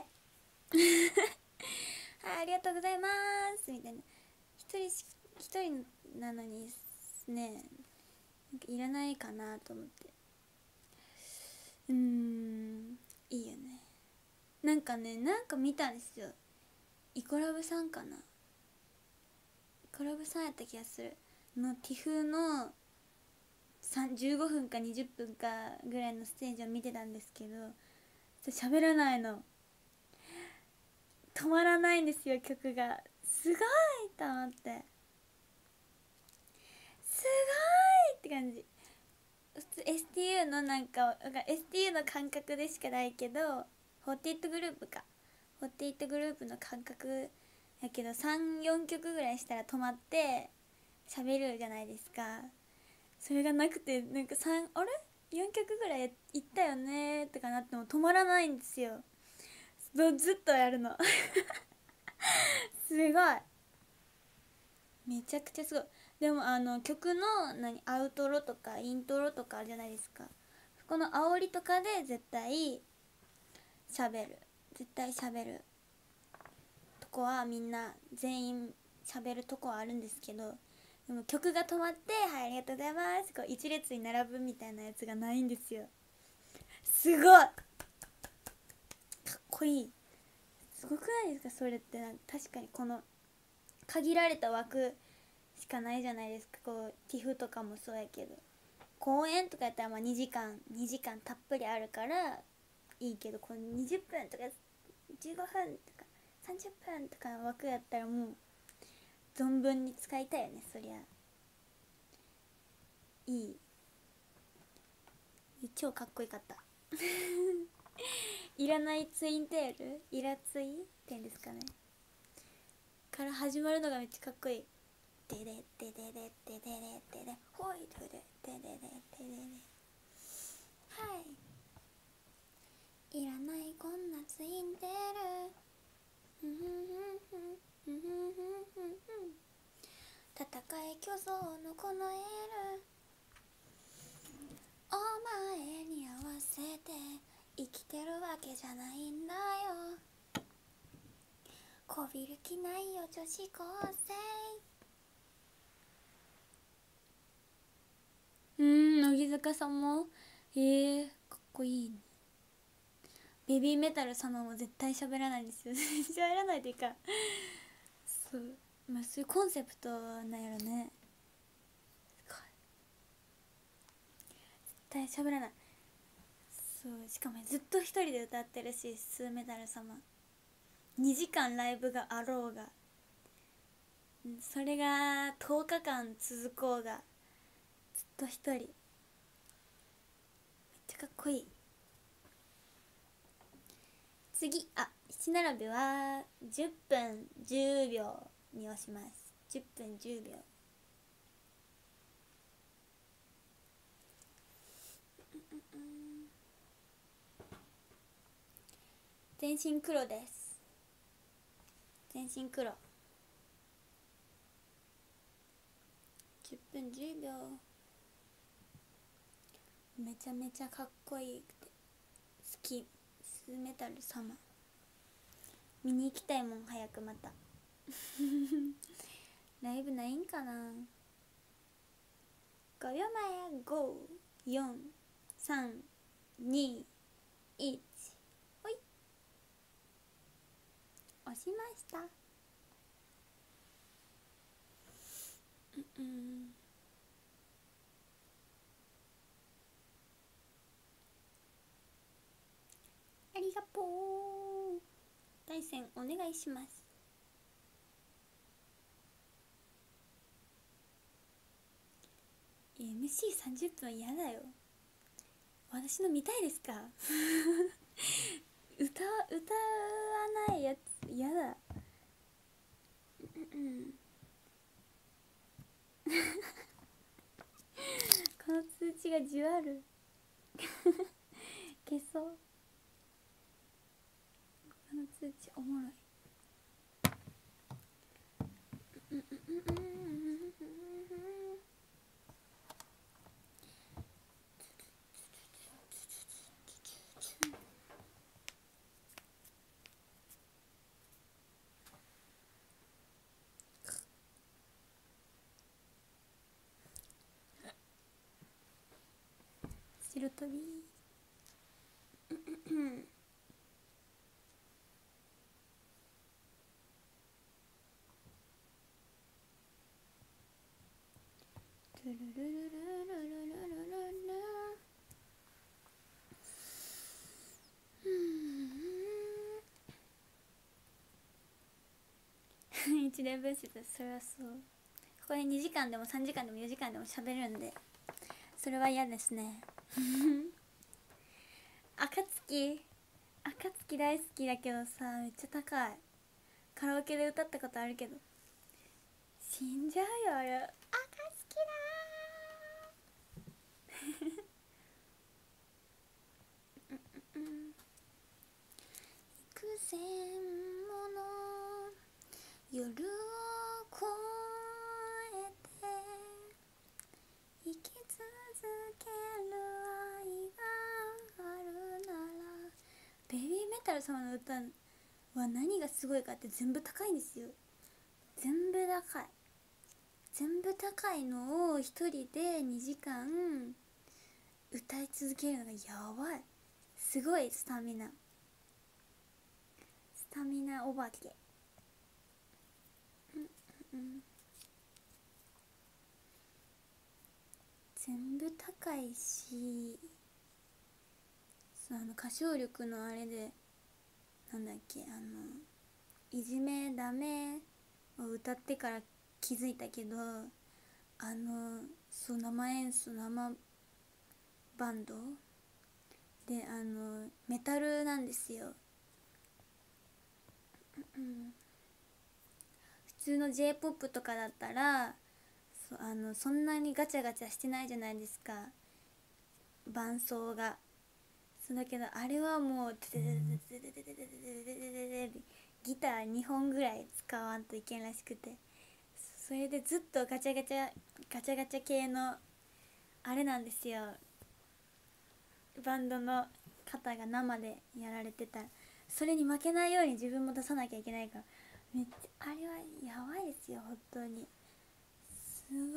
ありがとうございますみたいな。一人し一人なのにね、なんかいらないかなと思って。うーん、いいよね。なんかね、なんか見たんですよ。イコラブさんかな、イコラブさんやった気がするの ティーエフ のじゅうごふんかにじゅっぷんかぐらいのステージを見てたんですけど、喋らないの、止まらないんですよ、曲が。すごいと思って、すごいって感じ。普通 エスティーユー のなんか エスティーユー の感覚でしかないけど、フォーティーエイトグループかフォーティーエイトグループの感覚やけど、さん、よんきょくぐらいしたら止まって喋るじゃないですか。それがなくて、なんかさんあれよんきょくぐらいいったよねとかなっても止まらないんですよ。ずっとやるのすごい、めちゃくちゃすごい。でもあの曲の何アウトロとかイントロとかあるじゃないですか。そこの煽りとかで絶対喋る絶対喋るとこはみんな全員喋るとこはあるんですけど、でも曲が止まって「はいありがとうございます」こう一列に並ぶみたいなやつがないんですよ。すごいかっこいい。すごくないですかそれって。なんか確かにこの限られた枠しかないじゃないですか。こう ティーエフ とかもそうやけど、 公演とかやったらまあにじかんにじかんたっぷりあるからいいけど、このにじゅっぷんとかじゅうごふんとかさんじゅっぷんとかの枠やったらもう存分に使いたいよね。そりゃいい、超かっこよかったいらないツインテール、イラツイってんですかねから始まるのがめっちゃかっこいい。デデデデデデデデデデほいデデデデデデデデはい、いらないこんなツインテール、戦い巨像のこのエール、お前に合わせて生きてるわけじゃないんだよ、こびる気ないよ女子高生。うーん、乃木坂さんもえー、かっこいいね。ベビーメタル様も絶対喋らないんですよ喋らないというかそう、まあそういうコンセプトなんやろね。絶対喋らない。そう、しかもずっと一人で歌ってるし、スーメタル様にじかんライブがあろうが、それがとおかかん続こうがずっと一人、めっちゃかっこいい。次、あ、七並びはじゅっぷんじゅうびょうに押します。じゅっぷんじゅうびょう。全身黒です。全身黒。じゅっぷんじゅうびょう。めちゃめちゃかっこいいくて好き、スーメタル様。見に行きたいもん、早くまたライブないんかな。ごびょうまえ、ご、よん、さん、に、いち、ほい、押しました。うんうん、ありがとう。対戦お願いします。エムシーさんじゅっぷん嫌だよ。私の見たいですか歌歌わないやつ嫌だ。うんこの通知がじわる消そう。この通知おもろい。白飛びルルルルルルルルルル一連分室、それはそう。ここでにじかんでもさんじかんでもよじかんでも喋るんで、それは嫌ですね暁暁大好きだけどさ、めっちゃ高い。カラオケで歌ったことあるけど死んじゃうよあれ。暁だ幾千もの夜を越えて生き続ける愛があるなら。ベビーメタル様の歌は何がすごいかって全部高いんですよ。全部高い。全部高いのを一人でにじかん歌い続けるのがやばい。すごいスタミナスタミナお化け。うんうん、 全部高いし、そう、あの歌唱力のあれでなんだっけ、あのいじめダメを歌ってから気づいたけど、あのそう生演奏生バンドで、あのメタルなんですよ。普通の J-ポップ とかだったら そ, あのそんなにガチャガチャしてないじゃないですか、伴奏が。そうだけどあれはもうギターにほんぐらい使わんといけんらしくて、それでずっとガチャガチャガチャガチャ系のあれなんですよ。バンドの方が生でやられてたらそれに負けないように自分も出さなきゃいけないから、めっちゃあれはやばいですよ本当に。すごい。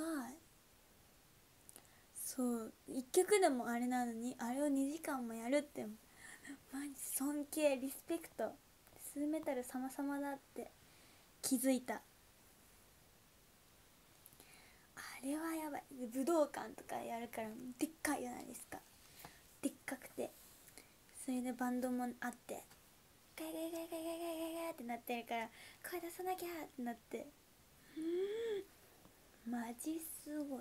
そういっきょくでもあれなのにあれをにじかんもやるってマジ尊敬リスペクト、スーメタル様々だって気づいた。あれはやばい。武道館とかやるからでっかいじゃないですか、でっかくて、それでバンドもあってガイガイガイガイガイガイガイガイってなってるから声出さなきゃってなって、うんマジすごい。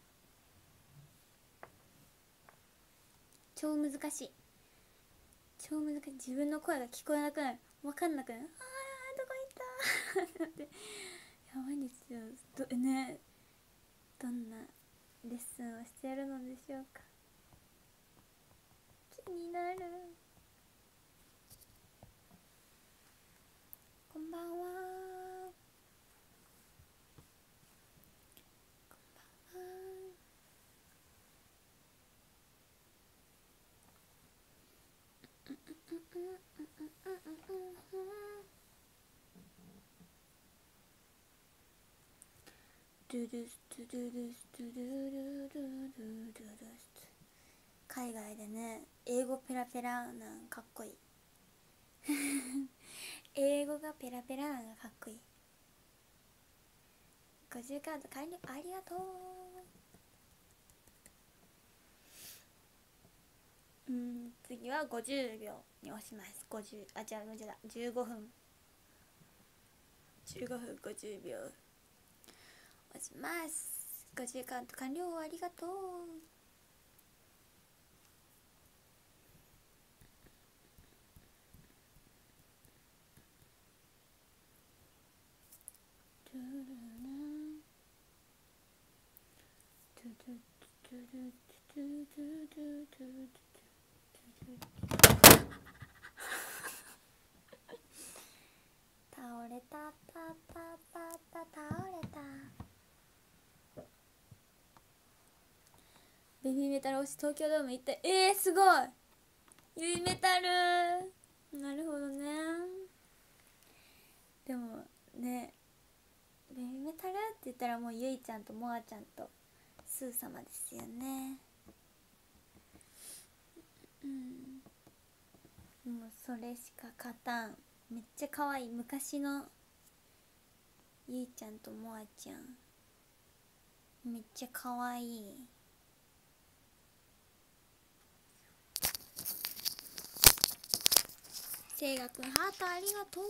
超難しい超難しい。自分の声が聞こえなくなる、分かんなくなる、あーどこ行ったってやばいんですよ。どねどんなレッスンをしているのでしょうか、気になる。こんばんは。こんばんは。ドゥルスドゥルルスドゥルルルルルルス。海外でね英語ペラペラなんかっこいい英語がペラペラなんがかっこいい。ごじゅうカード完了ありがとう。うん次はごじゅうびょうに押します。ごじゅうあじゃあじゃあじゅうごふんじゅうごふんごじゅうびょう押します。ごじゅうカード完了ありがとう。倒れたたたたた倒れた。ベビーメタル推し東京ドーム行った。えー、すごいユイメタル。なるほどね。でもねベビーメタルって言ったらもうゆいちゃんとモアちゃんとスー様ですよね。うんもうそれしか勝たん。めっちゃ可愛い昔のゆいちゃんとモアちゃんめっちゃ可愛い。せいがくんハートありがとう。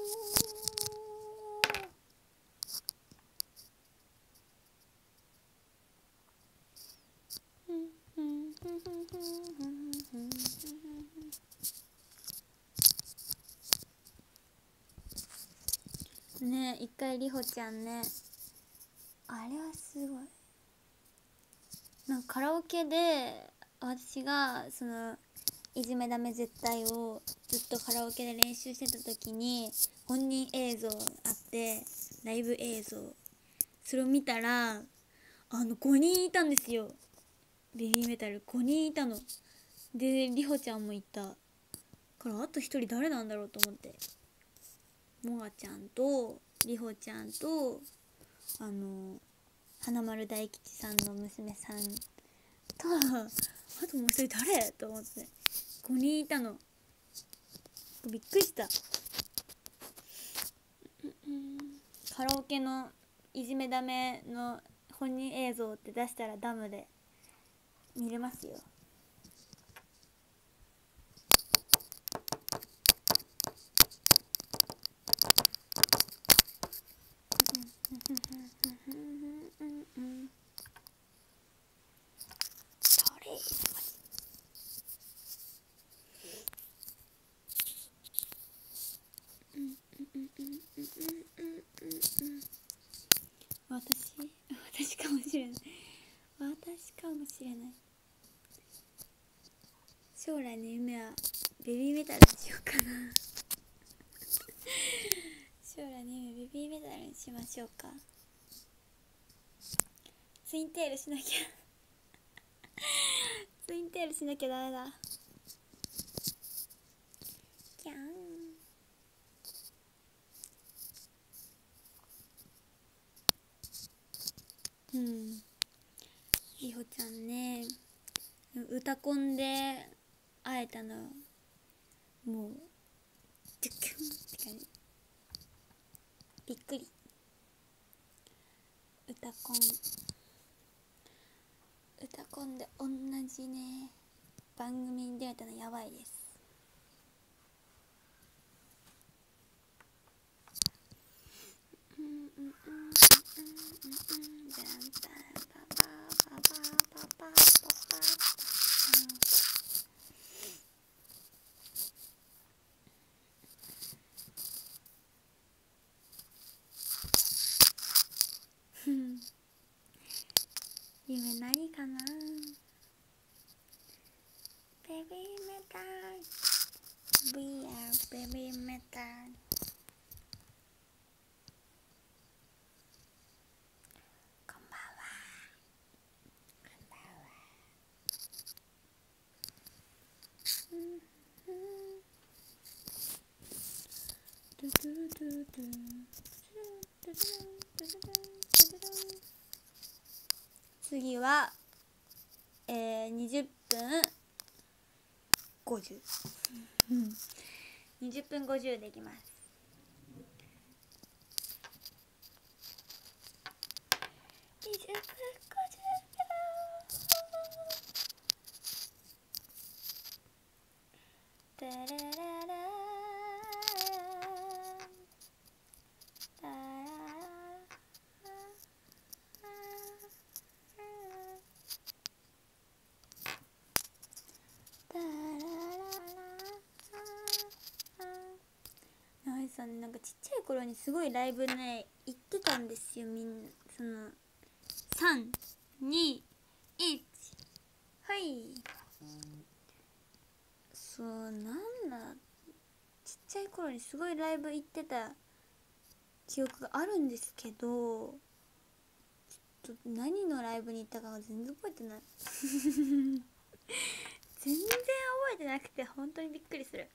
ねえ一回りほちゃんねあれはすごい。なんかカラオケで私がそのいじめダメ絶対をずっとカラオケで練習してた時に本人映像あってライブ映像それを見たらあのごにんいたんですよ。ベビーメタルごにんいたのでりほちゃんもいたからあとひとり誰なんだろうと思ってモアちゃんとりほちゃんとあの花丸大吉さんの娘さんとあともう一人誰と思ってごにんいたのびっくりした。カラオケのいじめダメの本人映像って出したらダムで見れますよ。私私かもしれない私かもしれない将来の夢はベビーメタルにしようかな将来の夢ベビーメタルにしましょうか。ツインテールしなきゃツインテールしなきゃダメだ。キャンうん、りほちゃんね、歌コンで会えたのもうドゥキュンって感じ、びっくり。歌コン歌コンで同じね番組に出れたのやばいです。うんうんうんうんうんうん夢何かな。ベビーメタル We are ベビーメタル。こんばんはこんばんは。うんうんドゥドゥドゥドゥドゥドゥドゥドゥドゥドゥ。次はえー、にじゅっぷんごじゅうにじゅっぷんごじゅうできます。にじゅっぷんごじゅうタラララタラナイさん、なんかちっちゃい頃にすごいライブね行ってたんですよ。みんなそのさんにいちはいそうなんだ、ちっちゃい頃にすごいライブ行ってた記憶があるんですけど、ちょっと何のライブに行ったかが全然覚えてない全然覚えてなくて本当にびっくりする。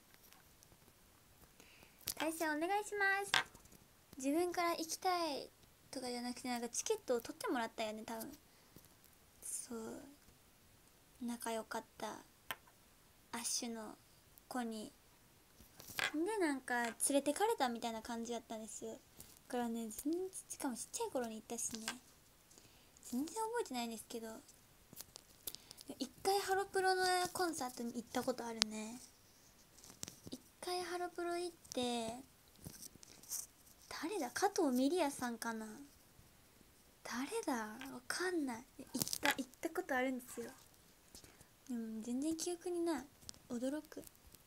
対戦お願いします。自分から行きたいとかじゃなくて、なんかチケットを取ってもらったよね多分。そう仲良かったアッシュの子にでなんか連れてかれたみたいな感じだったんですよ。だからね、全然しかもちっちゃい頃に行ったしね、全然覚えてないんですけど、一回ハロプロのコンサートに行ったことあるね。一回ハロプロ行って、誰だ、加藤ミリアさんかな、誰だわかんない、行った行ったことあるんですよ。でも全然記憶にない、驚く。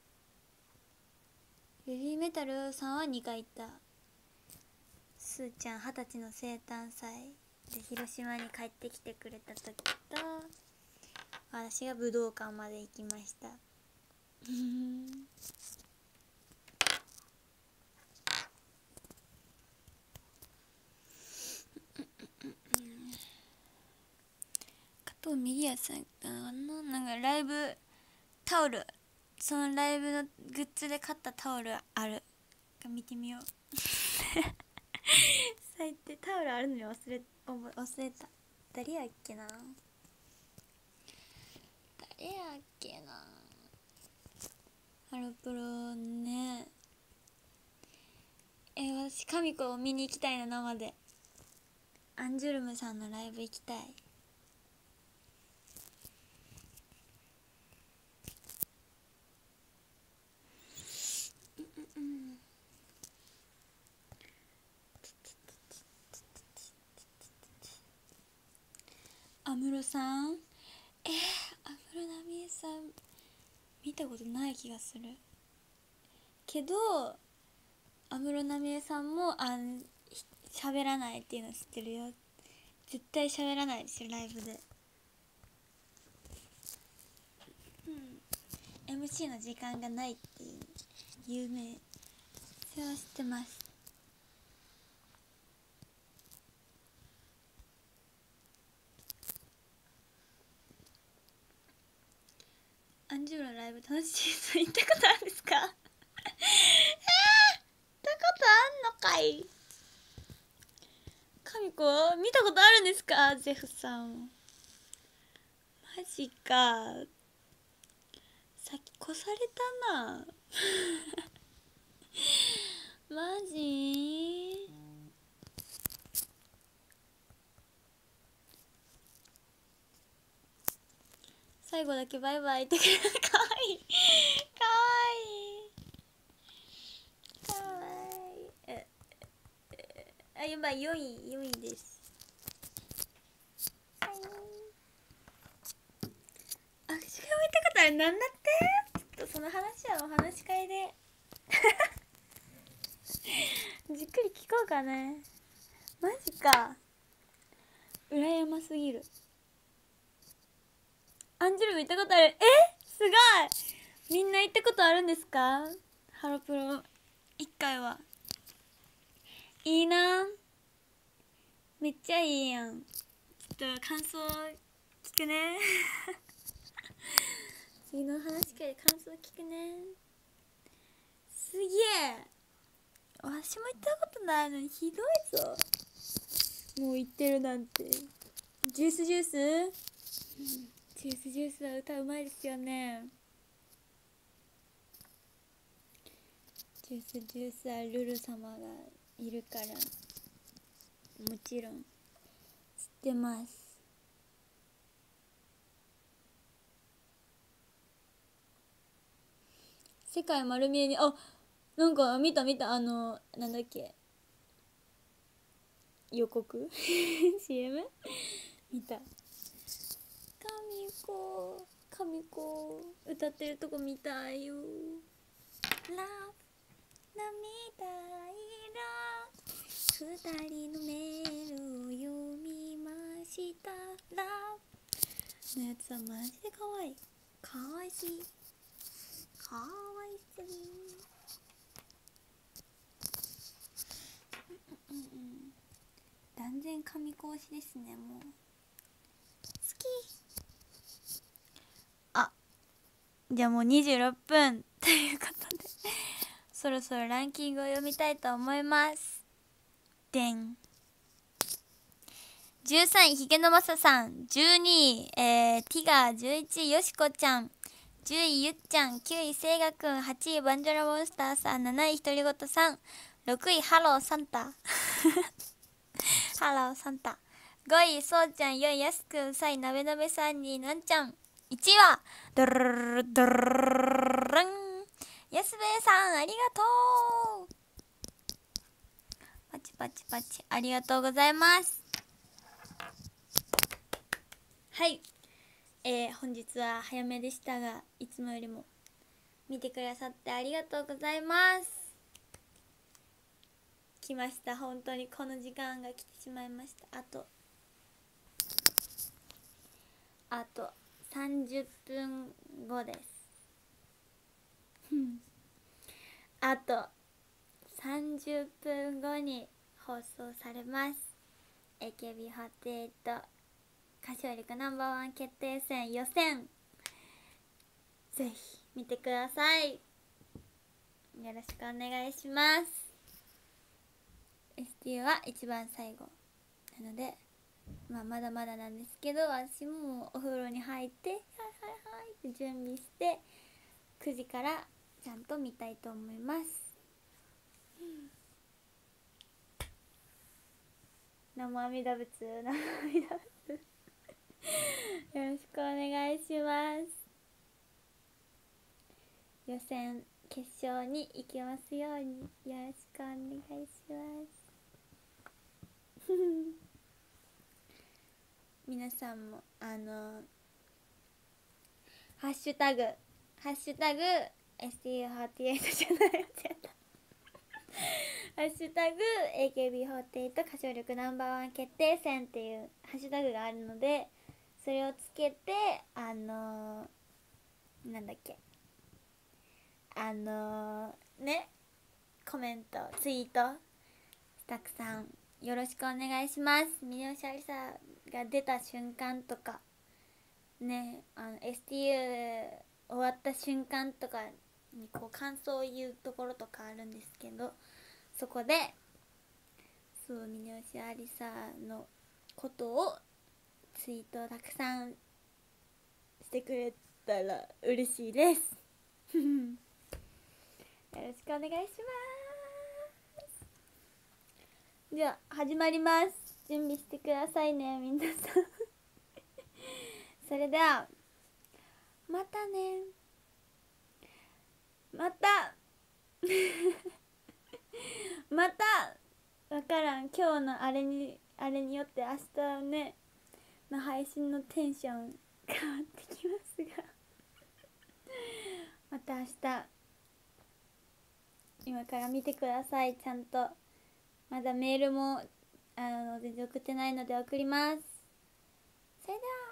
ベビーメタルさんはにかい行った。すーちゃん二十歳の生誕祭で広島に帰ってきてくれた時と、私が武道館まで行きました加藤ミリアさんかな、なんかライブタオル、そのライブのグッズで買ったタオルあるか見てみよう最低、タオルあるのに忘れ忘れた。誰やっけな誰やっけなハロプロね。えー、私神子を見に行きたいな、生で。アンジュルムさんのライブ行きたい。 安室さん、えー、安室奈美恵さん見たことない気がするけど、安室奈美恵さんもあん喋らないっていうの知ってるよ。絶対喋らないですよライブで。うん、エムシー の時間がないっていう有名、それは知ってます。アンジュルのライブ楽しいです行ったことあるんですか？えー、行ったことあんのかい。神子見たことあるんですか？ゼフさんマジか、さっき越されたなマジ。最後だけバイバイってくれる。かわいいかわいいかわいい。ええあ、やばい、よんいよんいです。はい、あ、私が見たことある。なんだって、ちょっとその話はお話し会でじっくり聞こうかね。マジか、羨ますぎる。アンジュルム行ったことある。え、すごい。みんな行ったことあるんですか？ハロプロいっかいは。いいな、めっちゃいいやん。ちょっと感想聞くね次の話会で感想聞くね。すげえ、わしも行ったことないのにひどいぞ。もう行ってるなんて。ジュースジュース、ジュースジュースは歌うまいですよね。ジュースジュースはルル様がいるからもちろん知ってます。世界丸見えに、あ、なんか見た見た、あのなんだっけ、予告シーエム 見た。神子神子歌ってるとこ見たいよ。ラブ涙色、二人のメールを読みました。ラブのやつはマジでかわいい。かわいすぎかわいすぎ。うんうんうん、断然神子推しですね。もう好き。あ、じゃあもうにじゅうろっぷんということでそろそろランキングを読みたいと思います。でん。じゅうさんいひげのまささん、じゅうにい、えー、ティガー、じゅういちいよしこちゃん、じゅういゆっちゃん、きゅういせいがくん、はちいバンジョラモンスターさん、なないひとりごとさん、ろくいハローサンタハローサンタ、ごいそうちゃん、よんいやすくん、さんいなべなべさんになんちゃん、いちいはドルルルドルルルンやすべえさん、ありがとう。パチパチパチ、ありがとうございます。はい、えー、本日は早めでしたが、いつもよりも見てくださってありがとうございます。来ました、本当にこの時間が来てしまいました。あとあとさんじゅっぷんごですあとさんじゅっぷんごに放送されます エーケービーフォーティーエイト 歌唱力ナンバーワン決定戦予選、ぜひ見てください。よろしくお願いします。 エスティー は一番最後なので、まあまだまだなんですけど、私もお風呂に入ってはいはいはいって準備してくじからちゃんと見たいと思います。南無阿弥陀仏、南無阿弥陀仏よろしくお願いします。予選決勝に行きますようによろしくお願いします皆さんもあのハッシュタグハッシュタグ エスティーユーフォーティーエイト じゃないやつやったハッシュタグ エーケービーフォーティーエイト 歌唱力ナンバーワン決定戦っていうハッシュタグがあるので、それをつけてあのー、なんだっけあのー、ねコメントツイートたくさんよろしくお願いします。ミニオシャリサが出た瞬間とかね、あの エスティーユー 終わった瞬間とかにこう感想を言うところとかあるんですけど、そこでそうミニオシアリサのことをツイートをたくさんしてくれたら嬉しいですよろしくお願いします。では始まります。準備してくださいね皆さんそれではまたね、またまたわからん、今日のあれにあれによって明日ねの配信のテンション変わってきますがまた明日今から見てください。ちゃんとまだメールもあの全然送ってないので送ります。それでは